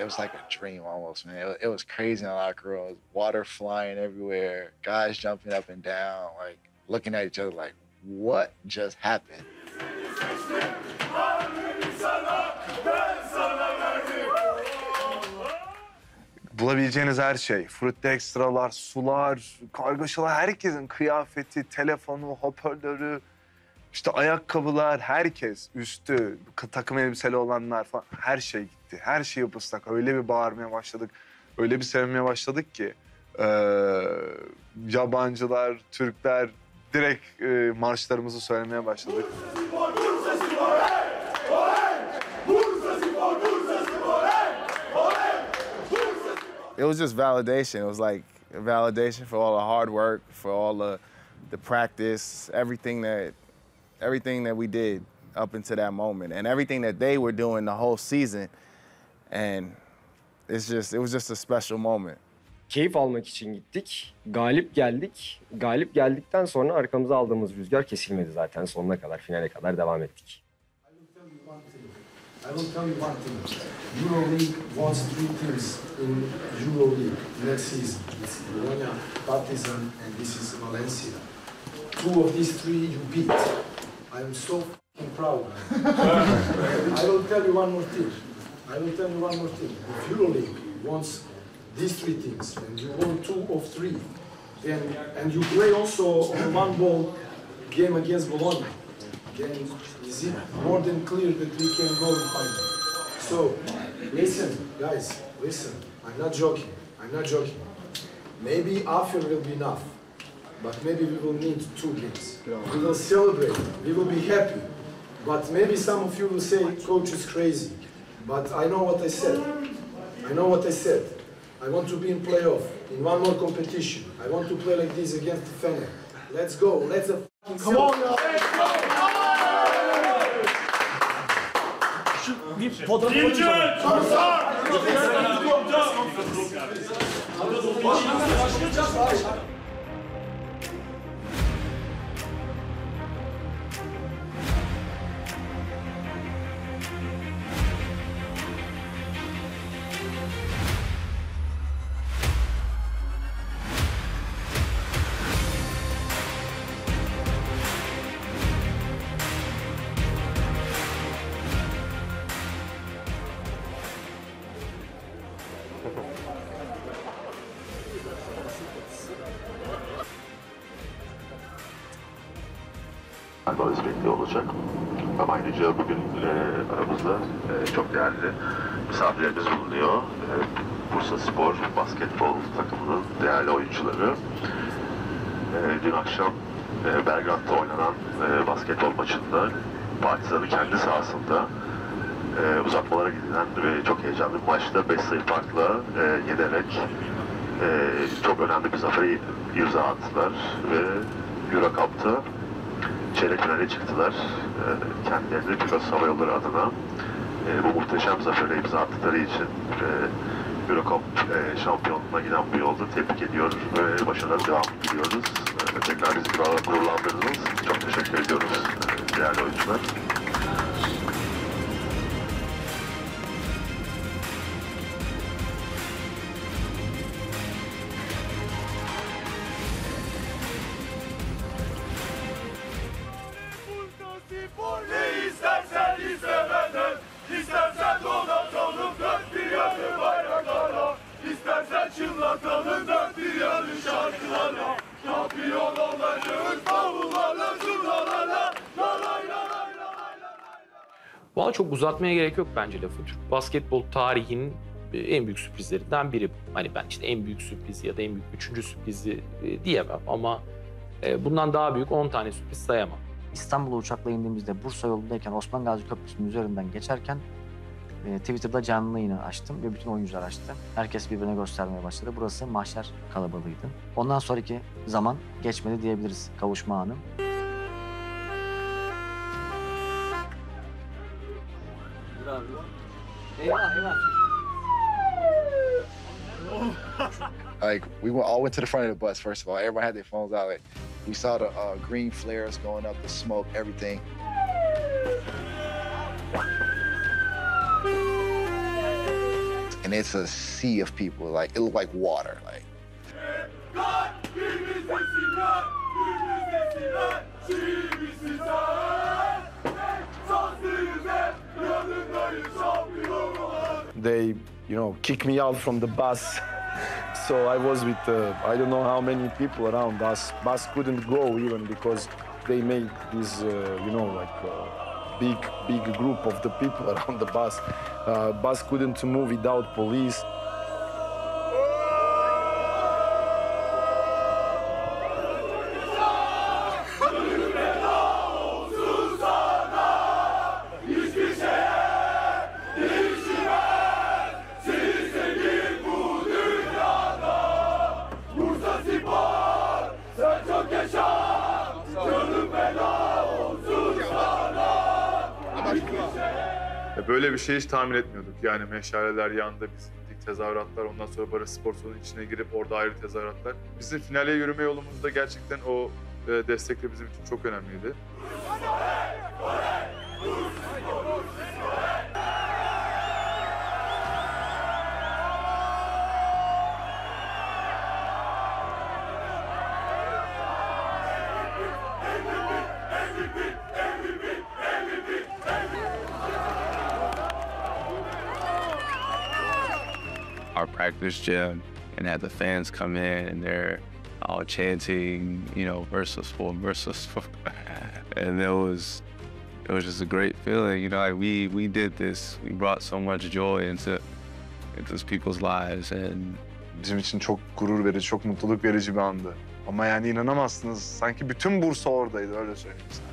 was like a dream almost, man. It, it was crazy in the locker room. It was water flying everywhere, guys jumping up and down, like looking at each other like, what just happened?
Bulabileceğiniz her şey, frutti ekstralar, sular, kargaşalar, herkesin kıyafeti, telefonu, hoparlörü, işte ayakkabılar, herkes, üstü, takım elbiseli olanlar falan, her şey gitti. Her şeyi ıslak. Öyle bir bağırmaya başladık, öyle bir sevmeye başladık ki ee, yabancılar, Türkler direkt e, marşlarımızı söylemeye başladık.
It was just validation. It was like validation for all the hard work, for all the the practice, everything that everything that we did up until that moment, and everything that they were doing the whole season. And it's just it was just a special moment.
Keyif almak için gittik, galip geldik. Galip geldikten sonra arkamıza aldığımız rüzgar kesilmedi zaten. Sonuna kadar, finale kadar devam ettik.
I will tell you one thing. EuroLeague wants three teams in EuroLeague next season. It's Bologna, Partizan, and this is Valencia. Two of these three you beat. I am so fucking proud. I will tell you one more thing. I will tell you one more thing. If EuroLeague wants these three teams and you won two of three, then and you play also on one ball game against Bologna, then is it more than clear that we can go in final? So, listen, guys, listen. I'm not joking. I'm not joking. Maybe half year will be enough, but maybe we will need two games. We will celebrate. We will be happy. But maybe some of you will say, coach is crazy. But I know what I said. I know what I said. I want to be in playoff, in one more competition. I want to play like this against the Fener. Let's go. Let's a fucking come on. Let's go.
Bir fotoğraf
Özbekli olacak. Ama ayrıca bugün e, aramızda e, çok değerli misafirlerimiz bulunuyor. E, Bursa Spor basketbol takımının değerli oyuncuları. E, dün akşam e, Belgrad'da oynanan e, basketbol maçında Partizan'ın kendi sahasında e, uzatmalara gidilen ve çok heyecanlı bir maçta beş sayı farkla e, yenerek e, çok önemli bir zaferi imza attılar ve Euro Cup'ta çeyrek finale çıktılar. E, kendilerini Pegasus Hava Yolları adına e, bu muhteşem zafere imza attıkları için e, Euro Cup e, şampiyonluğuna giden bu yolda tebrik ediyor ve başarılar devam diliyoruz. E, tekrar bizi gururlandırdınız. Çok teşekkür ediyoruz e, değerli oyuncular.
Ne istersen iste benden, istersen donatalım dört bir yanı bayraklarla, istersen çınlatalım dört bir yanı şarkılarla, şampiyon olacağız bavullarla, zurnalarla, la lay la lay la lay la.
Valla çok uzatmaya gerek yok bence lafı. Türk basketbol tarihinin en büyük sürprizlerinden biri bu. Hani ben işte en büyük sürpriz ya da en büyük üçüncü sürprizi diyemem ama bundan daha büyük on tane sürpriz sayamam.
İstanbul'a uçakla indiğimizde Bursa yolundayken Osman Gazi Köprüsü'nün üzerinden geçerken e, Twitter'da canlı yayını açtım ve bütün oyuncular açtı. Herkes birbirine göstermeye başladı. Burası mahşer kalabalığıydı. Ondan sonraki zaman geçmedi diyebiliriz, kavuşma anı. Eyvah eyvah.
Like, we went, all went to the front of the bus, first of all. Everybody had their phones out. Like, we saw the uh, green flares going up, the smoke, everything. And and it's a sea of people. Like, it looked like water. Like,
they, you know, kicked me out from the bus. So I was with, uh, I don't know how many people around us. Bus couldn't go even because they made this, uh, you know, like uh, big, big group of the people around the bus. Uh, bus couldn't move without police.
Böyle bir şey hiç tahmin etmiyorduk. Yani meşaleler yandı, biz gittik, tezahüratlar, ondan sonra Barış Spor Salonu'nun içine girip orada ayrı tezahüratlar. Bizim finale yürüme yolumuzda gerçekten o destek de bizim için çok önemliydi.
Our practice gym and had the fans come in and they're all chanting, you know, Bursaspor, Bursaspor. And it was, it was just a great feeling, you know, like we, we did this, we brought so much joy into, into people's lives. And
bizim için çok gurur verici, çok mutluluk verici bir andı. Ama yani inanamazsınız, sanki bütün Bursa oradaydı, öyle söyleyeyim size.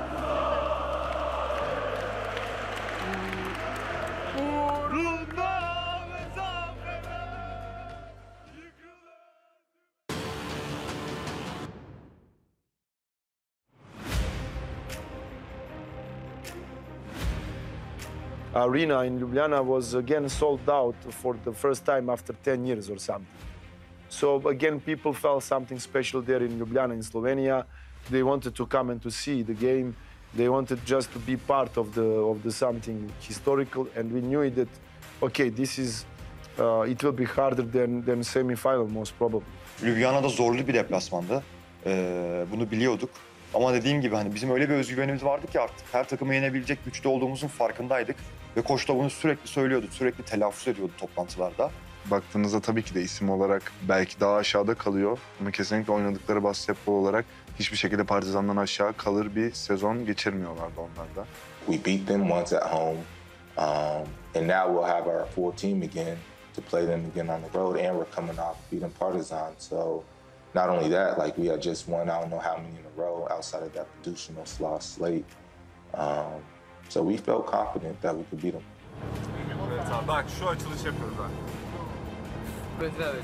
Arena in Ljubljana was again sold out for the first time after ten years or something. So again, people felt something special there in Ljubljana, in Slovenia. They wanted to come and to see the game. They wanted just to be part of the of the something historical, and we knew that, okay, this is uh, it will be harder than than semi-final most probably.
Ljubljana'da zorlu bir deplasmandı. Ee, bunu biliyorduk. Ama dediğim gibi hani bizim öyle bir özgüvenimiz vardı ki artık her takımı yenebilecek güçte olduğumuzun farkındaydık. Ve koç da bunu sürekli söylüyordu, sürekli telaffuz ediyordu toplantılarda.
Baktığınızda tabii ki de isim olarak belki daha aşağıda kalıyor. Ama kesinlikle oynadıkları basketbol olarak hiçbir şekilde Partizan'dan aşağı kalır bir sezon geçirmiyorlardı onlar da.
We beat them once at home, um, and now we'll have our full team again to play them again on the road, and we're coming off beating Partizan. So not only that, like we had just won, I don't know how many in a row outside of that traditional loss slate. Um, so we felt confident that we could beat them.
Bak şu açılış yapıyoruz bak.
Güzel.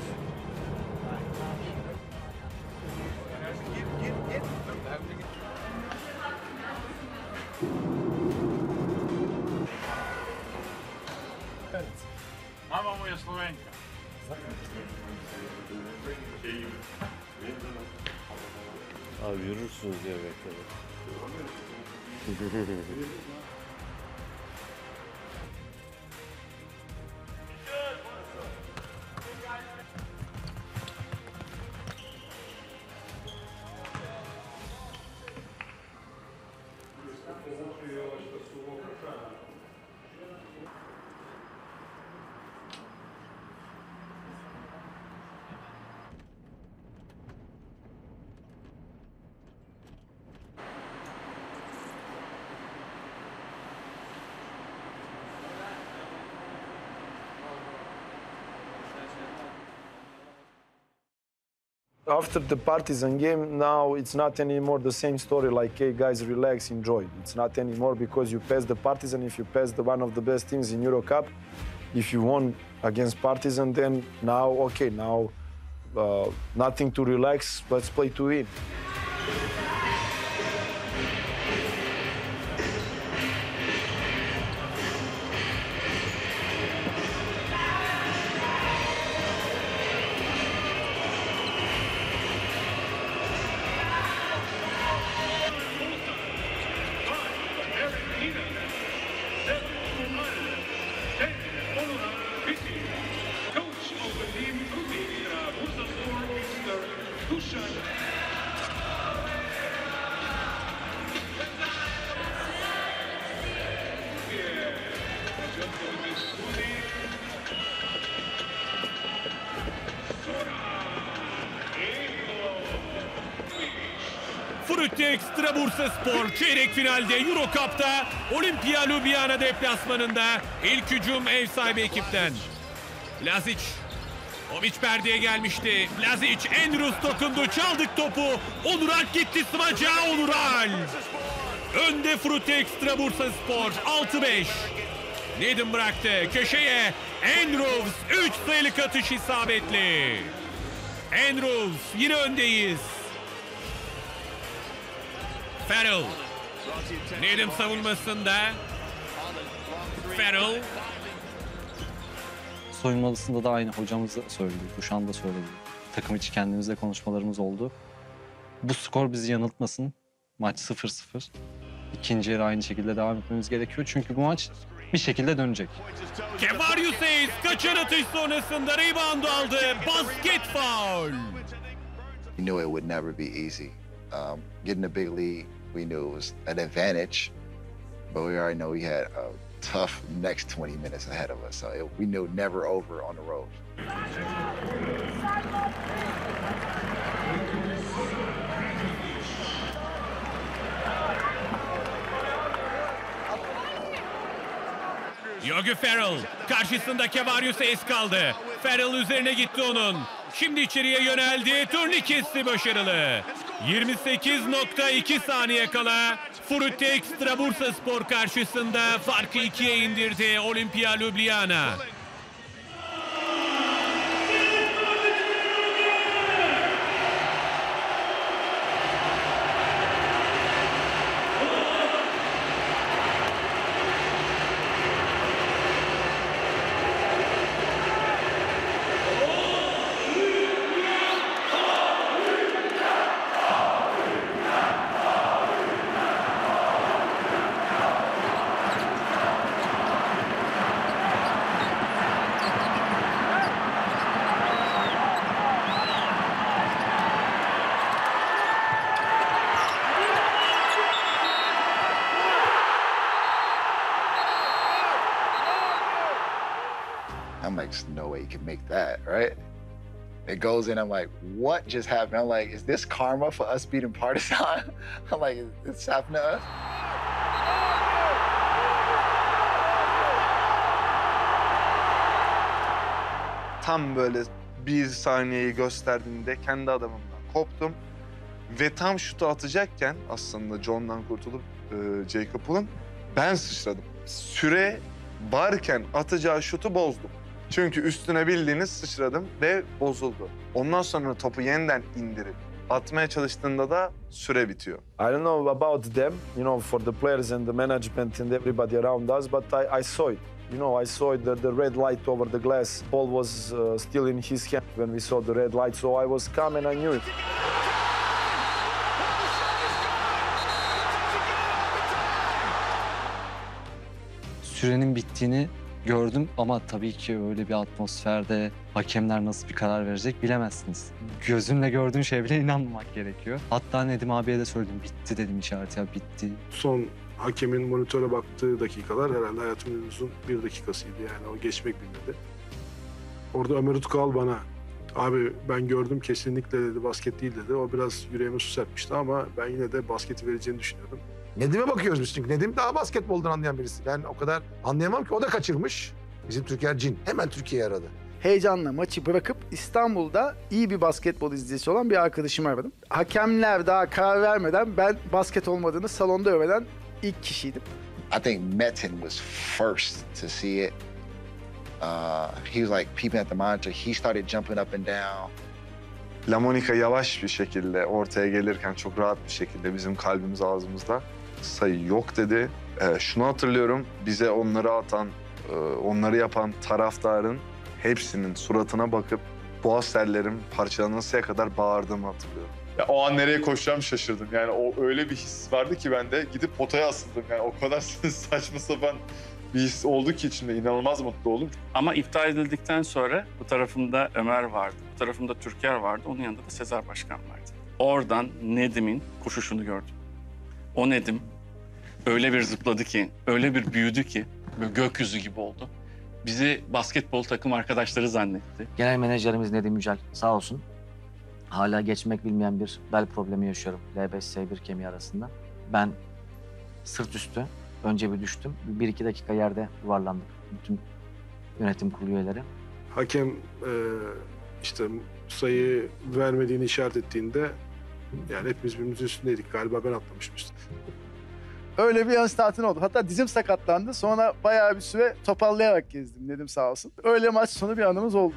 Mama moja Slovenka.
Abi yürürsünüz diye bekledim.
After the Partizan game, now it's not anymore the same story like, hey, guys, relax, enjoy. It's not anymore because you passed the Partizan. If you passed the one of the best teams in Euro Cup, if you won against Partizan, then now, okay, now uh, nothing to relax, let's play to win.
Frutti Extra Bursaspor çeyrek finalde Euro Cup'ta Olimpia Ljubljana deplasmanında ilk hücum ev sahibi ekipten. Lazic, Ovic perdeye gelmişti. Lazic, Andrews dokundu, çaldık topu. Onuralp gitti smaca, Onuralp. Önde Frutti Extra Bursaspor altı beş. Nedim bıraktı köşeye. Andrews üç sayılık atış isabetli. Andrews yine öndeyiz. Farrell. Nedim savunmasında. Farrell.
Soyunma odasında da aynı hocamız da söyledi. Duşan da söyledi. Takım içi kendimizle konuşmalarımız oldu. Bu skor bizi yanıltmasın. Maç sıfır sıfır. İkinci yarı aynı şekilde devam etmemiz gerekiyor. Çünkü bu maç bir şekilde dönecek.
Kevarius Hayes kaçan atış sonrasında rebound aldı. Basket foul.
We knew it would never be easy. Um, getting a big lead, we knew it was an advantage, but we already know we had a tough next twenty minutes ahead of us. So it, we knew never over on the road.
Yogi Ferrell karşısında Kevarius Hayes kaldı. Ferrell üzerine gitti onun. Şimdi içeriye yöneldi. Turnikesi başarılı. yirmi sekiz nokta iki saniye kala Frutti Extra Bursaspor karşısında farkı ikiye indirdi Olimpia Ljubljana.
I'm like, there's no way you can make that, right? It goes in, I'm like, what just happened? I'm like, is this karma for us beating Partizan? I'm like, it's happened to us?
Tam böyle bir saniyeyi gösterdiğinde kendi adamımdan koptum. Ve tam şutu atacakken aslında John'dan kurtulup e, Jacob Pullen ben sıçradım. Süre varken atacağı şutu bozdum. Çünkü üstüne bildiğiniz sıçradım ve bozuldu. Ondan sonra topu yeniden indirip atmaya çalıştığında da süre bitiyor.
I don't know about them, you know, for the players and the management and everybody around us, but I, I saw it. You know, I saw it, the, the red light over the glass. Ball was uh, still in his hand when we saw the red light, so I was calm and I knew it.
Sürenin bittiğini gördüm ama tabii ki öyle bir atmosferde hakemler nasıl bir karar verecek bilemezsiniz. Gözünle gördüğün şeye bile inanmamak gerekiyor. Hatta Nedim abiye de söyledim, bitti dedim işaret ya, bitti.
Son hakemin monitöre baktığı dakikalar herhalde hayatımın en uzun bir dakikasıydı, yani o geçmek bilmedi. Orada Ömer Utkal bana, abi ben gördüm kesinlikle dedi, basket değil dedi. O biraz yüreğime su serpmişti ama ben yine de basketi vereceğini düşünüyordum.
Nedim'e bakıyoruz biz çünkü Nedim daha basketboldan anlayan birisi. Ben o kadar anlayamam ki, o da kaçırmış. Bizim Türker Cin hemen Türkiye'yi aradı.
Heyecanla maçı bırakıp İstanbul'da iyi bir basketbol izleyicisi olan bir arkadaşımı aradım. Hakemler daha karar vermeden ben basket olmadığını salonda öğrenen ilk kişiydim.
I think Metin was first to see it. Uh, he was like peeping at the monitor. He started jumping up and down.
La Monica yavaş bir şekilde ortaya gelirken çok rahat bir şekilde bizim kalbimiz ağzımızda sayı yok dedi. Ee, şunu hatırlıyorum, bize onları atan, e, onları yapan taraftarın hepsinin suratına bakıp boğaz tellerim parçalanıncaya kadar bağırdığımı hatırlıyorum.
Ya o an nereye koşacağımı şaşırdım. Yani o öyle bir his vardı ki bende, gidip potaya asıldım. Yani o kadar saçma sapan
bir his oldu ki içimde inanılmaz mutlu oldum.
Ama iptal edildikten sonra bu tarafımda Ömer vardı, bu tarafımda Türker vardı, onun yanında da Sezar Başkan vardı. Oradan Nedim'in koşuşunu gördüm. O Nedim öyle bir zıpladı ki, öyle bir büyüdü ki, böyle gökyüzü gibi oldu. Bizi basketbol takım arkadaşları zannetti.
Genel menajerimiz Nedim Yücel sağ olsun. Hala geçmek bilmeyen bir bel problemi yaşıyorum L beş S bir kemiği arasında. Ben sırt üstü önce bir düştüm. Bir iki dakika yerde yuvarlandık bütün yönetim kurulu üyeleri.
Hakem e, işte sayı vermediğini işaret ettiğinde yani hepimiz birbirimizin üstündeydik. Galiba ben atlamışmıştım.
Öyle bir startın oldu. Hatta dizim sakatlandı. Sonra bayağı bir süre toparlayarak gezdim Nedim sağ olsun. Öyle maç sonu bir anımız oldu.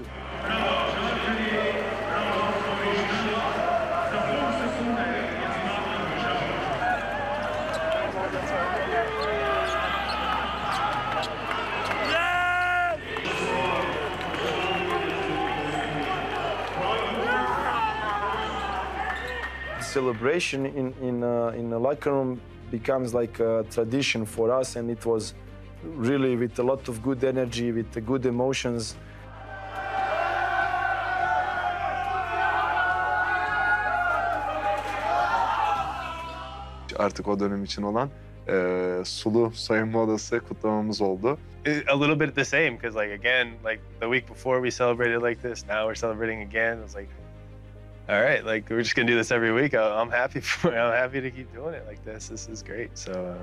Celebration in in uh, in the locker room becomes like a tradition for us, and it was really with a lot of good energy, with the good emotions.
Artık o dönem için olan e, sulu soyunma odası kutlamamız oldu.
A little bit the same, because like again, like the week before we celebrated like this, now we're celebrating again. It's like, all right, like we're just gonna do this every week. I'm happy for it. I'm happy to keep doing it like this. This is great. So. Uh...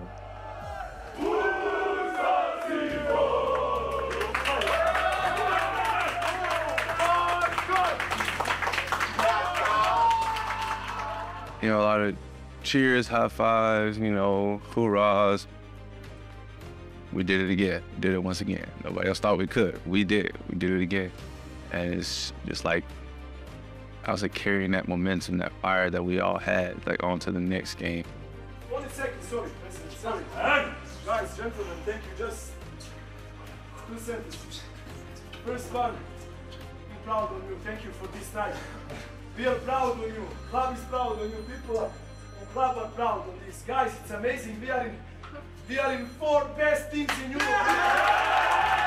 You know, a lot of cheers, high fives, you know, hoorahs. We did it again. Did it once again. Nobody else thought we could. We did it. We did it again. And it's just like, I was like carrying that momentum, that fire that we all had, like on to the next game.
One second, sorry, President, sorry. And guys, gentlemen, thank you. Just two sentences. First one, I'm proud of you. Thank you for this night. We are proud of you. Club is proud of you. People are, club are proud of this. Guys, it's amazing. We are in, we are in four best teams in Europe.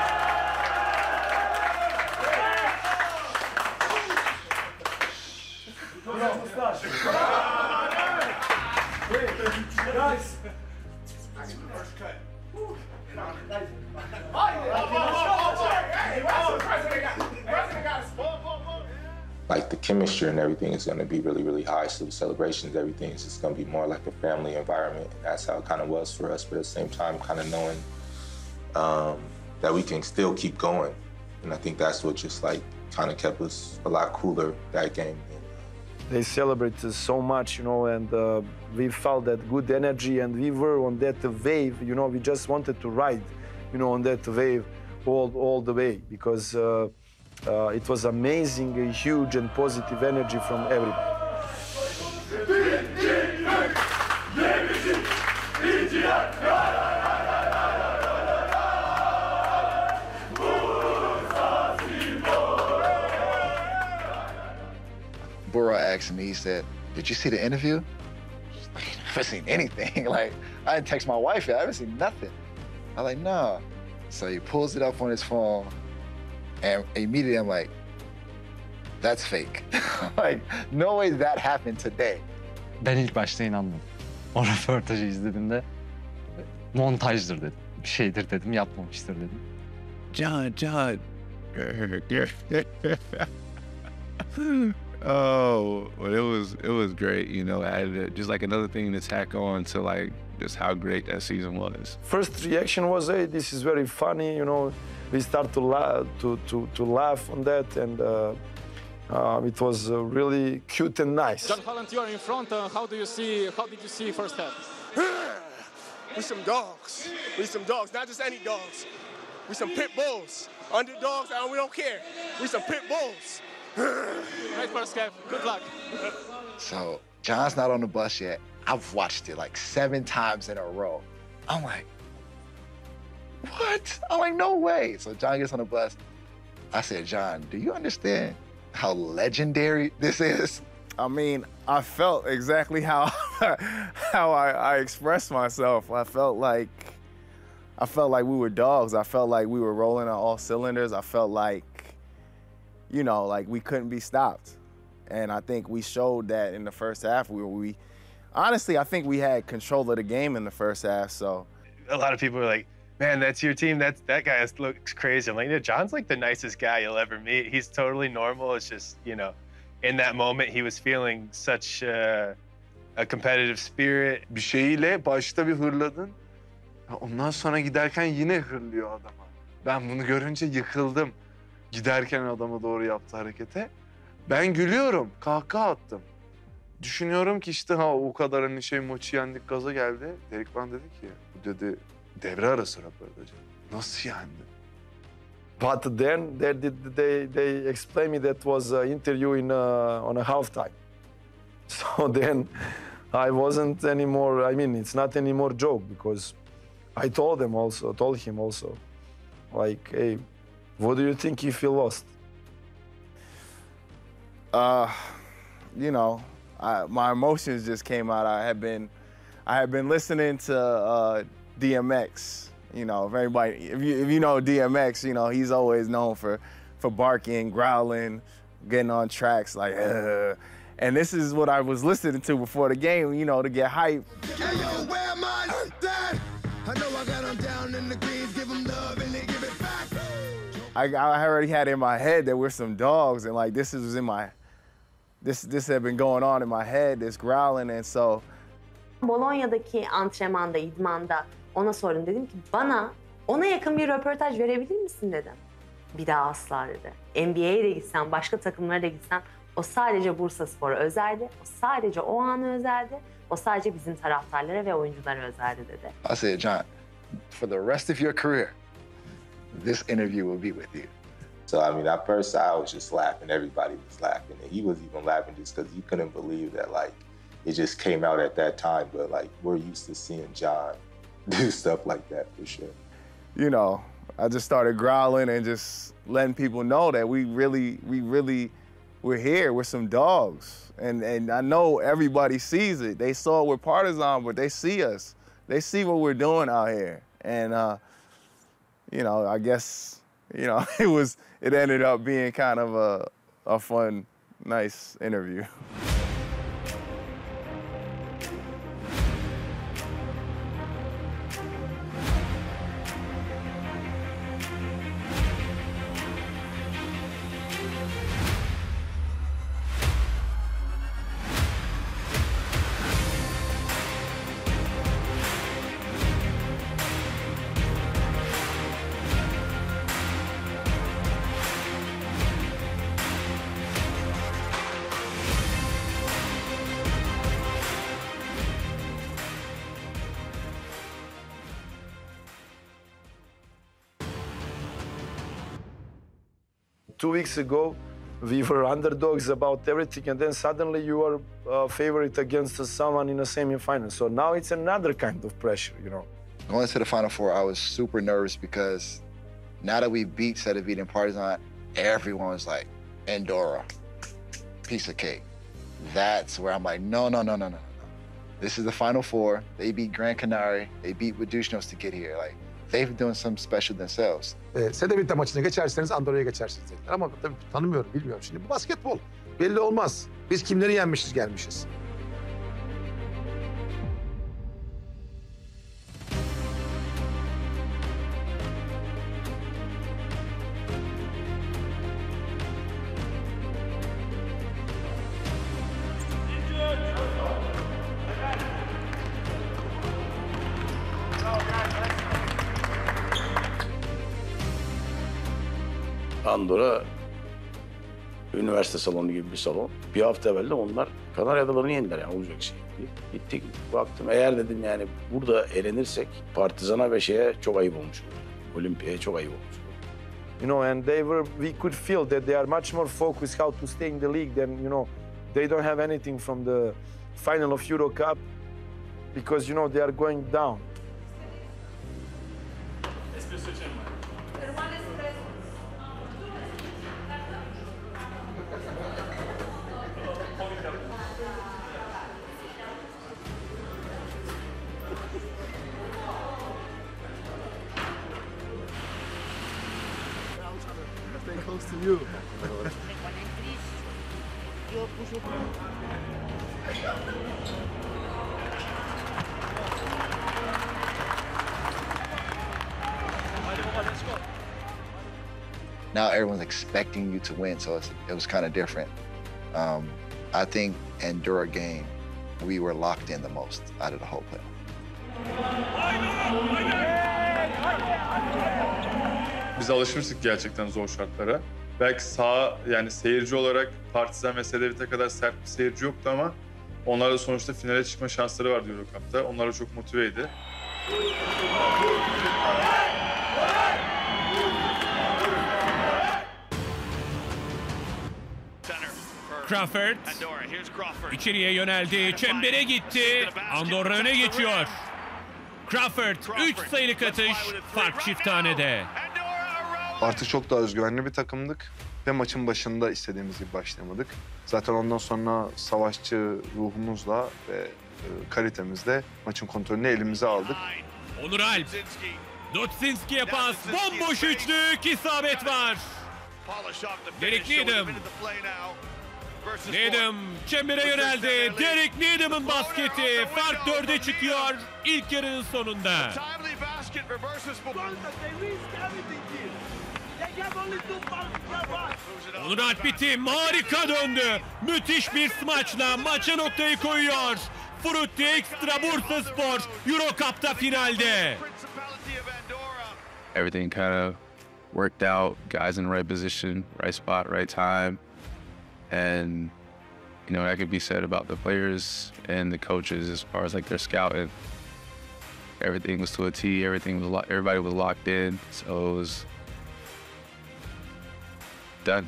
Guys.
Like the chemistry and everything is going to be really, really high. So the celebrations, everything is just going to be more like a family environment. And that's how it kind of was for us. But at the same time, kind of knowing um, that we can still keep going. And I think that's what just like kind of kept us a lot cooler that game.
They celebrated so much, you know, and uh, we felt that good energy, and we were on that wave, you know, we just wanted to ride, you know, on that wave all, all the way, because uh, uh, it was amazing, uh, huge and positive energy from everybody.
Bora asked me, he said, did you see the interview? I haven't seen anything. Like, I didn't text my wife yet. I haven't seen nothing. I'm like, nah. So he pulls it up on his phone, and immediately I'm like, that's fake. Like, no way that happened today.
Ben ilk başta inanmadım. O röportajı izlediğimde montajdır dedim. Bir şeydir dedim, yapmamıştır dedim.
John, John. Oh, well, it was it was great, you know. I had just like another thing to tack on to like just how great that season was.
First reaction was, "Hey, this is very funny," you know. We start to laugh, to to to laugh on that, and uh, uh, it was uh, really cute and nice.
John Holland, you are in front. Uh, how do you see? How did you see first half?
We some dogs. We some dogs, not just any dogs. We some pit bulls, underdogs, and we don't care. We some pit bulls.
Great first half. Good luck.
So John's not on the bus yet. I've watched it like seven times in a row. I'm like, what? I'm like, no way. So John gets on the bus. I said, John, do you understand how legendary this is?
I mean, I felt exactly how how I, I expressed myself. I felt like I felt like we were dogs. I felt like we were rolling on all cylinders. I felt like, you know, like we couldn't be stopped. And I think we showed that in the first half. We, we honestly, I think we had control of the game in the first half. So
a lot of people are like, man, that's your team. That's that guy looks crazy. I'm like, yeah, John's like the nicest guy you'll ever meet. He's totally normal. It's just, you know, in that moment he was feeling such uh, a competitive spirit.
Bir şeyiyle başta bir hırladın. Ondan sonra giderken yine hırlıyor adama. Ben bunu görünce yıkıldım. Giderken adama doğru yaptığı harekete. Ben gülüyorum, kahkaha attım. Düşünüyorum ki işte ha o kadar hani şey maçı yendik gaza geldi. Derek Van dedi ki bu dedi devre arası röportajı. Nasıl yendi?
But then they did they they explained me that was an interview in uh, on a halftime. So then I wasn't anymore. I mean, it's not anymore joke because I told them also, told him also, like, hey, what do you think if you lost?
Uh, you know, I, my emotions just came out. I had been, I had been listening to uh, D M X. You know, if everybody, if you if you know D M X, you know he's always known for, for barking, growling, getting on tracks like, uh, and this is what I was listening to before the game. You know, to get hype.
Hey, yo, where my dad? I know I got him down in the greens, give him love and they give it back.
I, I already had in my head that we're some dogs, and like this was in my, this this had been going on in my head, this growling, and so.
Bolonya'daki antrenmanda, idmanda ona sordum. Dedim ki bana ona yakın bir röportaj verebilir misin dedim. Bir daha asla dedi. N B A'ye de gitsem, başka takımlara da gitsem o sadece Bursaspor'a özeldi. O sadece o anı özeldi. O sadece bizim taraftarlara ve oyunculara özeldi dedi.
I said, John, for the rest of your career, this interview will be with you.
So, I mean, at first I was just laughing. Everybody was laughing. And he was even laughing just because he couldn't believe that, like, it just came out at that time. But, like, we're used to seeing John do stuff like that for sure.
You know, I just started growling and just letting people know that we really, we really, we're here. We're some dogs. And, and I know everybody sees it. They saw we're Partizan, but they see us. They see what we're doing out here. And, uh, you know, I guess, you know, it was, it ended up being kind of a, a fun, nice interview.
Two weeks ago, we were underdogs about everything, and then suddenly you are a favorite against someone in a semi-final. So now it's another kind of pressure, you know.
Going to the Final Four, I was super nervous because now that we beat Cedevita and Partizan, everyone was like, Andorra, piece of cake. That's where I'm like, no, no, no, no, no, no. This is the Final Four. They beat Gran Canaria. They beat Waduşnos to get here. Like, they've done something special themselves.
E, Cedevita maçını geçerseniz Andorra'ya geçersiniz dediler. Ama tabii tanımıyorum, bilmiyorum. Şimdi bu basketbol. Belli olmaz. Biz kimleri yenmişiz, gelmişiz.
Andorra üniversite salonu gibi bir salon. Bir hafta evvel de onlar Kanarya Adaları'nı yendiler yani olacak şey değil. Gittik baktım eğer dedim yani burada elenirsek Partizan'a ve şeye çok ayıp olmuş olur. Olimpiyaya çok ayıp olmuş olur.
You know, and they were, we could feel that they are much more focused how to stay in the league than, you know, they don't have anything from the final of Euro Cup because, you know, they are going down.
Thanks to you.
Now everyone's expecting you to win, so it's, it was kind of different. Um, I think Andorra game, we were locked in the most out of the whole play.
Biz alışmıştık gerçekten zor şartlara. Belki sağ yani seyirci olarak Partizan ve Cedevita kadar sert bir seyirci yoktu ama onlar da sonuçta finale çıkma şansları vardı Euro Cup'ta. Onlar da çok motiveydi.
Crawford içeriye yöneldi, çembere gitti. Andorra öne geçiyor. Crawford üç sayılık atış, fark çift tanede.
Artık çok daha özgüvenli bir takımdık ve maçın başında istediğimiz gibi başlayamadık. Zaten ondan sonra savaşçı ruhumuzla ve e, kalitemizle maçın kontrolünü elimize aldık.
Onur Alp, Dotsinski'ye pas, bomboş üçlük, isabet var. Derek Needham. Needham çembere yöneldi. Derek Needham'ın basketi. Fark dörde çıkıyor ilk yarının sonunda. Onur Alp bitim harika döndü. Müthiş bir smaçla maça noktayı koyuyor. Frutti Extra Bursaspor Euro Cup'ta finalde.
Everything kind of worked out. Guys in the right position, right spot, right time. And, you know, that could be said about the players and the coaches as far as like their scouting. Everything was to a T. Everything was lo- everybody was locked in, so it was done.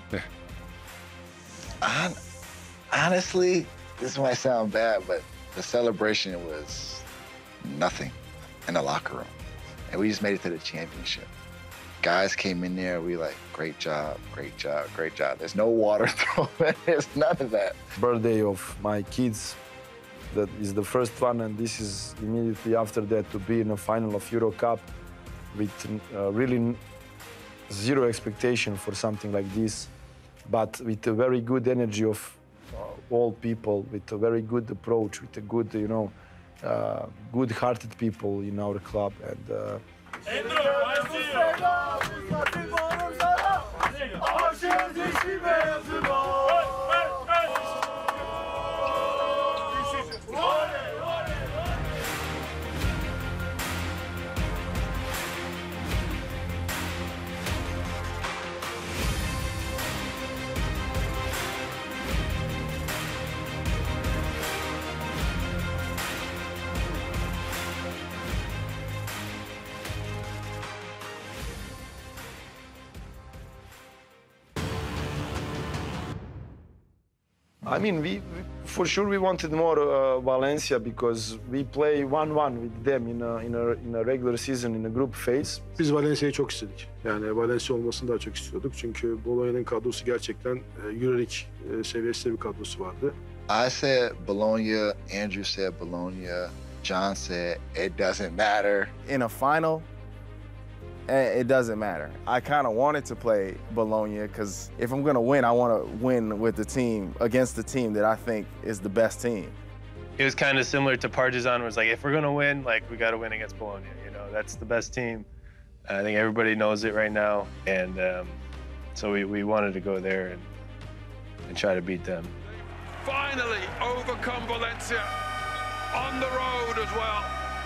Honestly, this might sound bad, but the celebration was nothing in the locker room, and we just made it to the championship. Guys came in there, we like, great job, great job, great job. There's no water thrown, there's none of that.
Birthday of my kids, that is the first one, and this is immediately after that to be in a final of Euro Cup with uh, really zero expectation for something like this, but with a very good energy of uh, all people, with a very good approach, with a good, you know, uh, good-hearted people in our club, and. Uh, I mean, we, we for sure we wanted more uh, Valencia because we play one one with them in a, in a in a regular season in a group phase.
Biz Valencia'yı çok istedik. Yani Valencia olmasını daha çok istiyorduk. Çünkü Bologna'nın kadrosu gerçekten Euroleague seviyesinde bir kadrosu vardı.
I said Bologna, Andrew said Bologna, John said it doesn't matter.
In a final, it doesn't matter. I kind of wanted to play Bologna because if I'm going to win, I want to win with the team, against the team that I think is the best team.
It was kind of similar to Partizan, where it's like, if we're going to win, like, we got to win against Bologna. You know, that's the best team. I think everybody knows it right now. And um, so we, we wanted to go there and, and try to beat them.
Finally overcome Valencia on the road as well.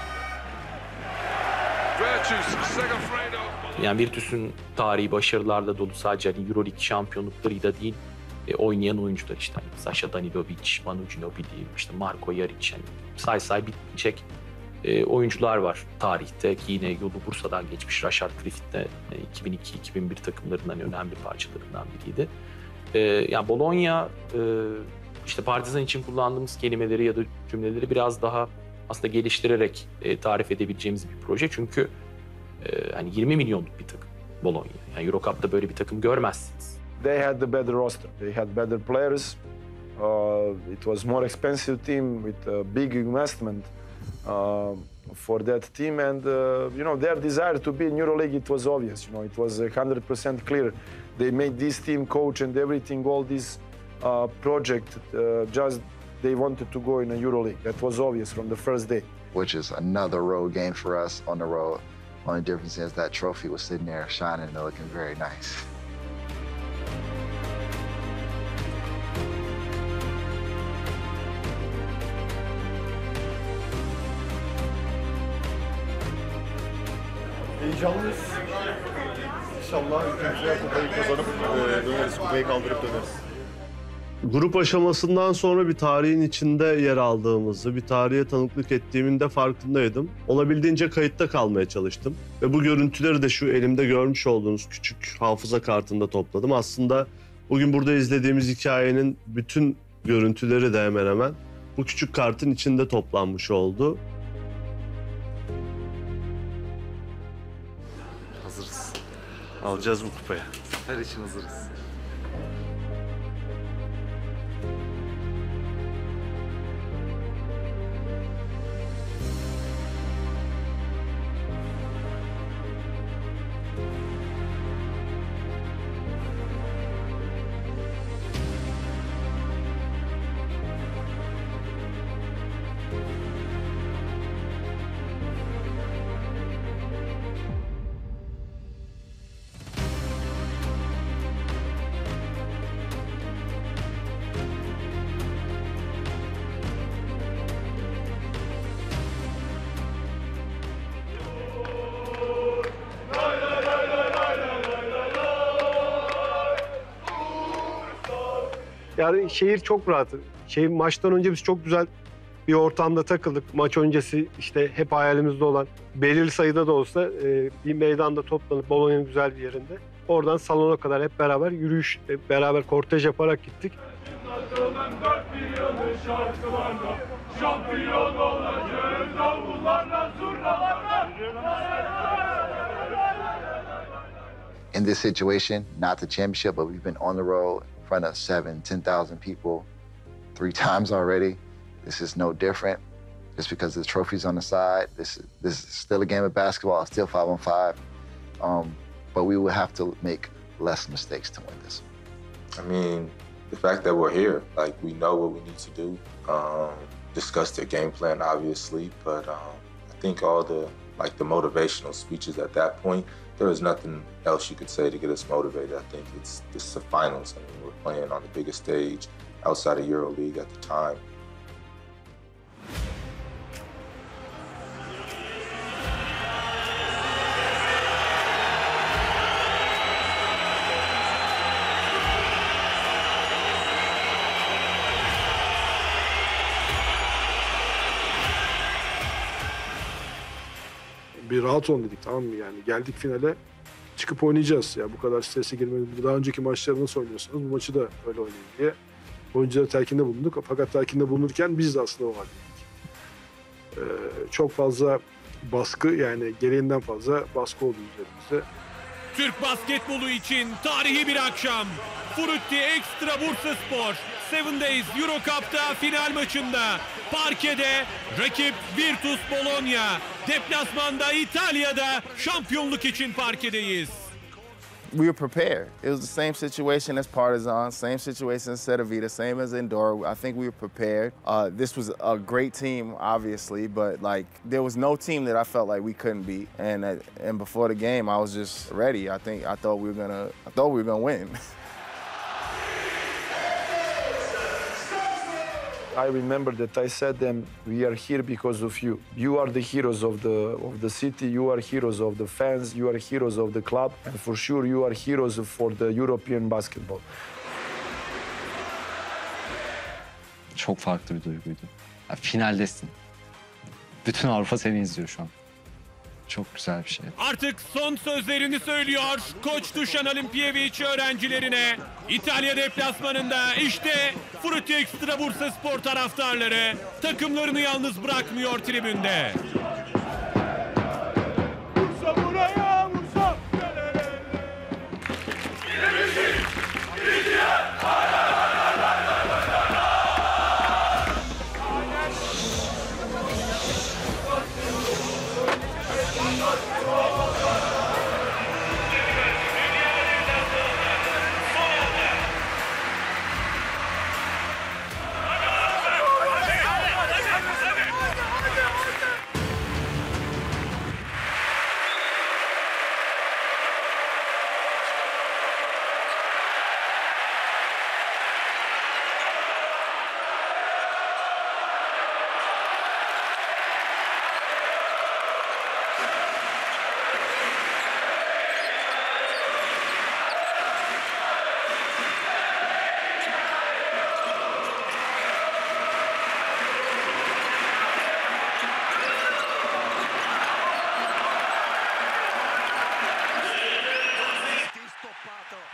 Virtus, Segafredo.
Yani Virtus'un tarihi başarılarla dolu, sadece hani Euroleague şampiyonluklarıyla değil, e, oynayan oyuncular işte. Hani Sasha Danilovic, Manu Ginobili, işte Marko Jaric, yani say say bitmeyecek e, oyuncular var tarihte ki yine yolu Bursa'dan geçmiş. Rashard Griffith de e, iki bin iki iki bin bir takımlarından önemli parçalarından biriydi. E, yani Bologna, e, işte Partizan için kullandığımız kelimeleri ya da cümleleri biraz daha aslında geliştirerek e, tarif edebileceğimiz bir proje. Çünkü e, hani yirmi milyonluk bir takım Bologna. Yani Euro Cup'ta böyle bir takım görmezsiniz.
They had the better roster. They had better players. Uh, it was more expensive team with a big investment. Uh, for that team, and uh, you know their desire to be in EuroLeague, it was obvious. You know, it was one hundred percent clear. They made this team, coach, and everything, all this uh, project. Uh, just they wanted to go in a EuroLeague. That was obvious from the first day.
Which is another road game for us on the road. Only difference is that trophy was sitting there shining and looking very nice.
Heyecanlıyız. İnşallah ülkemize kupayı kazanıp e, döneriz, kupayı kaldırıp döneriz.
Grup aşamasından sonra bir tarihin içinde yer aldığımızı, bir tarihe tanıklık ettiğimin de farkındaydım. Olabildiğince kayıtta kalmaya çalıştım. Ve bu görüntüleri de şu elimde görmüş olduğunuz küçük hafıza kartında topladım. Aslında bugün burada izlediğimiz hikayenin bütün görüntüleri de hemen hemen bu küçük kartın içinde toplanmış oldu.
Hazırız. Alacağız bu kupayı. Her için hazırız.
Yani şehir çok rahat. Şey, maçtan önce biz çok güzel bir ortamda takıldık. Maç öncesi işte hep hayalimizde olan belirli sayıda da olsa e, bir meydanda toplanıp Bologna'nın güzel bir yerinde. Oradan salona kadar hep beraber yürüyüş, hep beraber kortej yaparak gittik.
Şampiyon olacağız davullarla, zurnalarla.
In this situation, not the championship, but we've been on the road in front of seven, ten thousand people three times already. This is no different. Just because the trophy's on the side, this this is still a game of basketball. It's still five on five, um, but we will have to make less mistakes to win this.
I mean, the fact that we're here, like we know what we need to do. Um, discuss their game plan, obviously, but um, I think all the like the motivational speeches at that point, there is nothing else you could say to get us motivated. I think it's this is the finals. I mean, we're playing on the biggest stage outside of EuroLeague at the time.
Bir rahat olun dedik, tamam mı yani? Geldik finale, çıkıp oynayacağız. Ya bu kadar strese girmedik. Daha önceki maçları nasıl oynuyorsanız bu maçı da öyle oynayın diye oyunculara telkinde bulunduk. Fakat telkinde bulunurken biz de aslında o haldeydik. Ee, çok fazla baskı, yani gereğinden fazla baskı oldu üzerimizde.
Türk basketbolu için tarihi bir akşam. Frutti Extra Bursaspor Seven Days Euro Cup'ta final maçında parkede rakip Virtus Bologna, deplasmanda İtalya'da şampiyonluk için parkedeyiz.
We were prepared. It was the same situation as Partizan, same situation as Cedevita, same as Endor. I think we were prepared. Uh, this was a great team, obviously, but like there was no team that I felt like we couldn't beat. And uh, and before the game, I was just ready. I think I thought we were gonna, I thought we were gonna win.
I remember that I said them, we are here because of you. You are the heroes of the of the city, you are heroes of the fans, you are heroes of the club, and for sure you are heroes for the European basketball.
Çok farklı bir duyguydu. Ya, finaldesin. Bütün Avrupa seni izliyor şu an. Çok güzel bir şey.
Artık son sözlerini söylüyor Koç Dušan Olimpijević öğrencilerine. İtalya deplasmanında işte Frutti Extra Bursaspor taraftarları takımlarını yalnız bırakmıyor tribünde.
Bursa buraya, Bursa.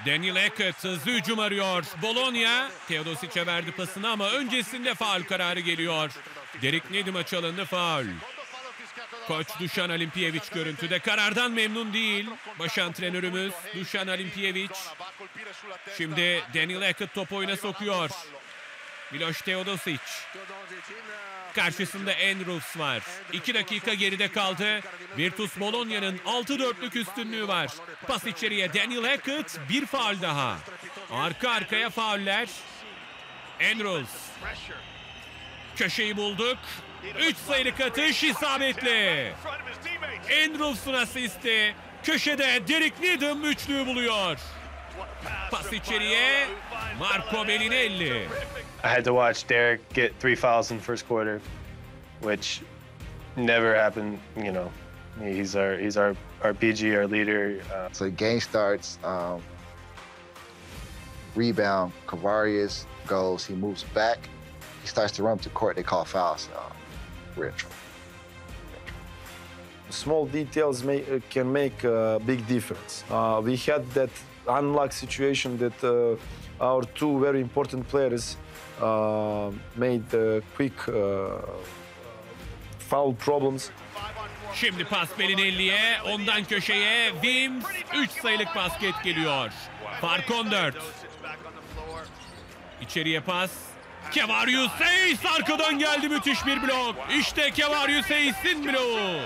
Daniel Hackett hızlı hücum arıyor. Bologna, Teodosic'e verdi pasını ama öncesinde faul kararı geliyor. Derek Needham'a çalındı faul. Koç Dušan Alimpijević görüntüde. Karardan memnun değil. Baş antrenörümüz Dušan Alimpijević. Şimdi Daniel Hackett topu oyuna sokuyor. Miloš Teodosic. Karşısında Andrews var. İki dakika geride kaldı. Virtus Bologna'nın altı dörtlük üstünlüğü var. Pas içeriye Daniel Hackett. Bir faul daha. Arka arkaya fauller. Andrews. Köşeyi bulduk. Üç sayılık atış isabetli. Andrews'un asisti. Köşede Derek Needham üçlüyü buluyor. Pas içeriye Marco Bellinelli.
I had to watch Derek get three fouls in the first quarter, which never happened. You know, he's our he's our our P G, our leader. Uh,
So the game starts, um, rebound, Kavarius goes, he moves back, he starts to run to court, they call foul, so we're in trouble.
Small details may, uh, can make a big difference. Uh, we had that unlucky situation that uh, our two very important players uh, made uh, quick uh, foul problems.
Şimdi pas Bellinelli'ye, ondan köşeye Wims. Üç sayılık basket geliyor. Fark on dört. İçeriye pas. Kevarius Hayes arkadan geldi, müthiş bir blok. İşte Kevarius Hayes'in bloğu.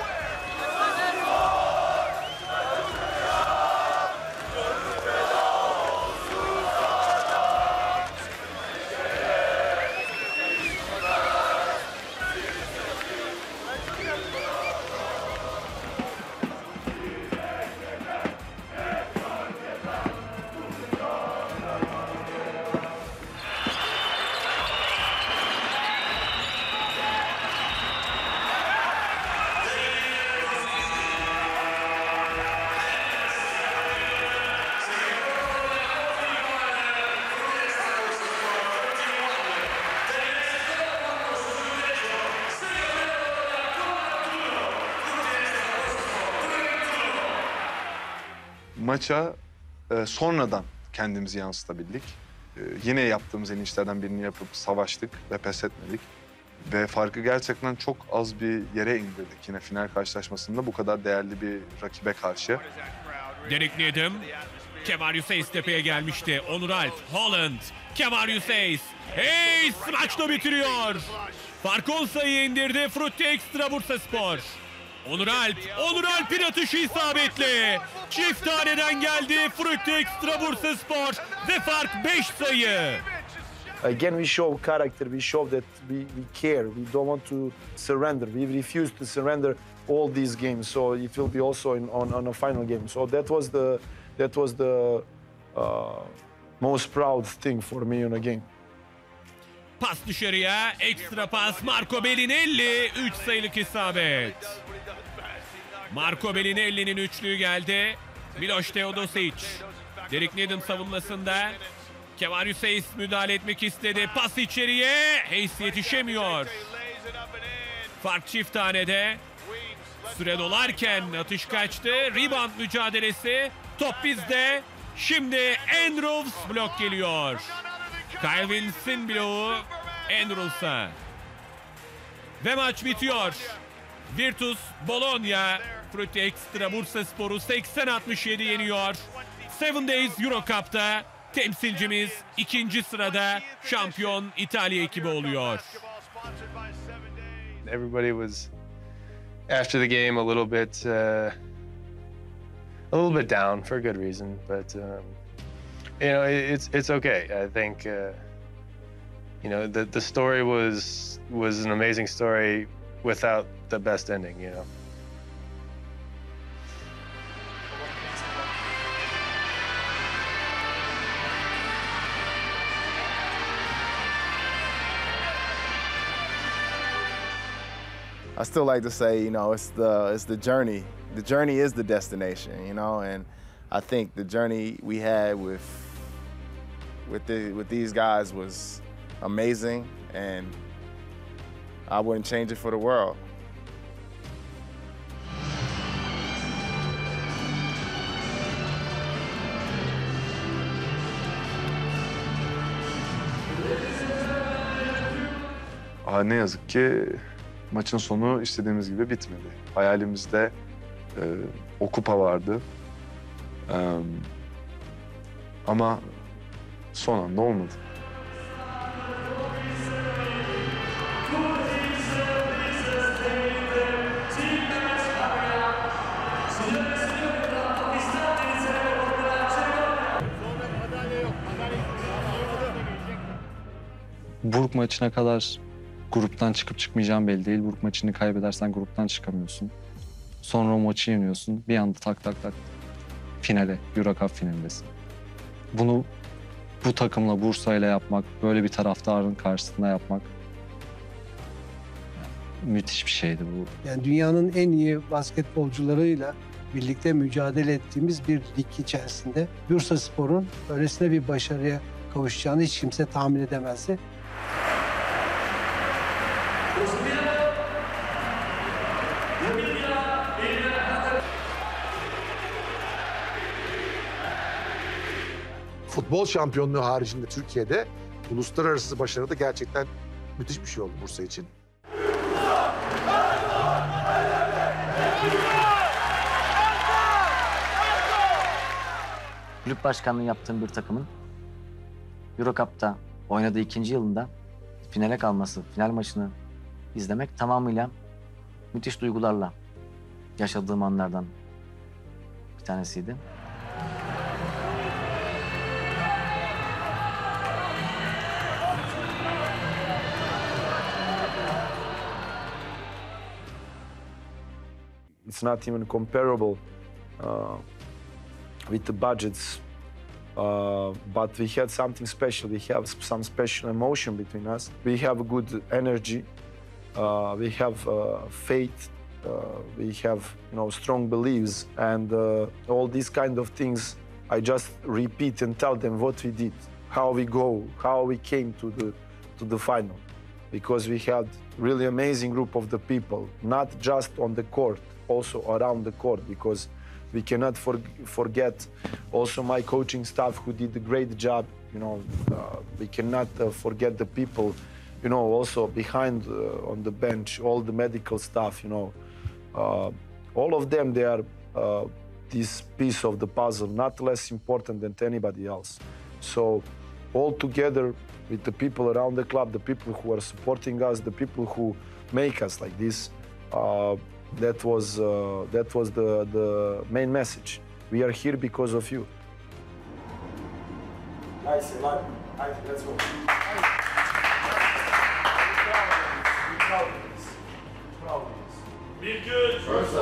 Maça e, sonradan kendimizi yansıtabildik. E, yine yaptığımız en iyi işlerden birini yapıp savaştık ve pes etmedik. Ve farkı gerçekten çok az bir yere indirdik yine final karşılaşmasında bu kadar değerli bir rakibe karşı.
Derek Needham, Kevarius Hayes tepeye gelmişti. Onur Alp, Holland, Kevarius Hayes. Hayes maçta bitiriyor. Fark on sayı indirdi Frutti Extra Bursaspor. Onur Alp, Onur Alp'in atışı isabetli. Çift taneden geldi Frutti Extra Bursaspor ve fark beş sayı.
Again, we show character, we show that we, we care, we don't want to surrender. We refuse to surrender all these games, so it will be also in, on, on a final game. So that was the, that was the uh, most proud thing for me in a game.
Pas dışarıya, ekstra pas Marco Bellinelli, üç sayılık isabet. Marco Bellinelli'nin üçlüğü geldi. Miloš Teodosic, Derek Needham savunmasında. Kevarius Hayes müdahale etmek istedi. Pas içeriye, Hayes yetişemiyor. Fark çift tanede. Süre dolarken atış kaçtı. Rebound mücadelesi. Top bizde. Şimdi Andrews blok geliyor. Kyle Vince'in bloğu Andrews'a. Ve maç bitiyor. Virtus Bologna Frutti Extra Bursaspor'u seksen altmış yedi yeniyor. Seven Days Euro Cup'ta temsilcimiz ikinci sırada şampiyon İtalya ekibi oluyor.
Everybody was after the game a little bit uh, a little bit down for a good reason, but um, you know it's it's okay. I think uh, you know the the story was was an amazing story without the best ending. You know.
I still like to say, you know, it's the it's the journey. The journey is the destination, you know, and I think the journey we had with with the with these guys was amazing, and I wouldn't change it for the world.
Aa, ne yazık ki maçın sonu istediğimiz gibi bitmedi. Hayalimizde e, o kupa vardı. E, ama son anda olmadı.
Burg maçına kadar gruptan çıkıp çıkmayacağım belli değil. Burg maçını kaybedersen gruptan çıkamıyorsun. Sonra o maçı yeniyorsun. Bir anda tak tak tak finale, Euro Cup finalindesin. Bunu bu takımla, Bursa'yla yapmak, böyle bir taraftarın karşısında yapmak müthiş bir şeydi bu.
Yani dünyanın en iyi basketbolcularıyla birlikte mücadele ettiğimiz bir lig içerisinde Bursaspor'un öylesine bir başarıya kavuşacağını hiç kimse tahmin edemezdi.
Futbol şampiyonluğu haricinde Türkiye'de uluslararası başarı da gerçekten müthiş bir şey oldu Bursa için.
Kulüp başkanlığı yaptığım bir takımın Euro Cup'ta oynadığı ikinci yılında finale kalması, final maçını izlemek tamamıyla müthiş duygularla yaşadığım anlardan bir tanesiydi.
It's not even comparable uh, with the budgets, uh, but we had something special. We have some special emotion between us. We have good energy. Uh, we have uh, faith. Uh, we have, you know, strong beliefs, and uh, all these kind of things. I just repeat and tell them what we did, how we go, how we came to the to the final, because we had really amazing group of the people, not just on the court, also around the court, because we cannot for, forget also my coaching staff who did a great job. You know, uh, we cannot uh, forget the people, you know, also behind uh, on the bench, all the medical staff, you know. Uh, all of them, they are uh, this piece of the puzzle, not less important than anybody else. So all together with the people around the club, the people who are supporting us, the people who make us like this, uh, that was uh, that was the, the main message. We are here because of you.
Nice, Elad. Let's go.
Bir gün.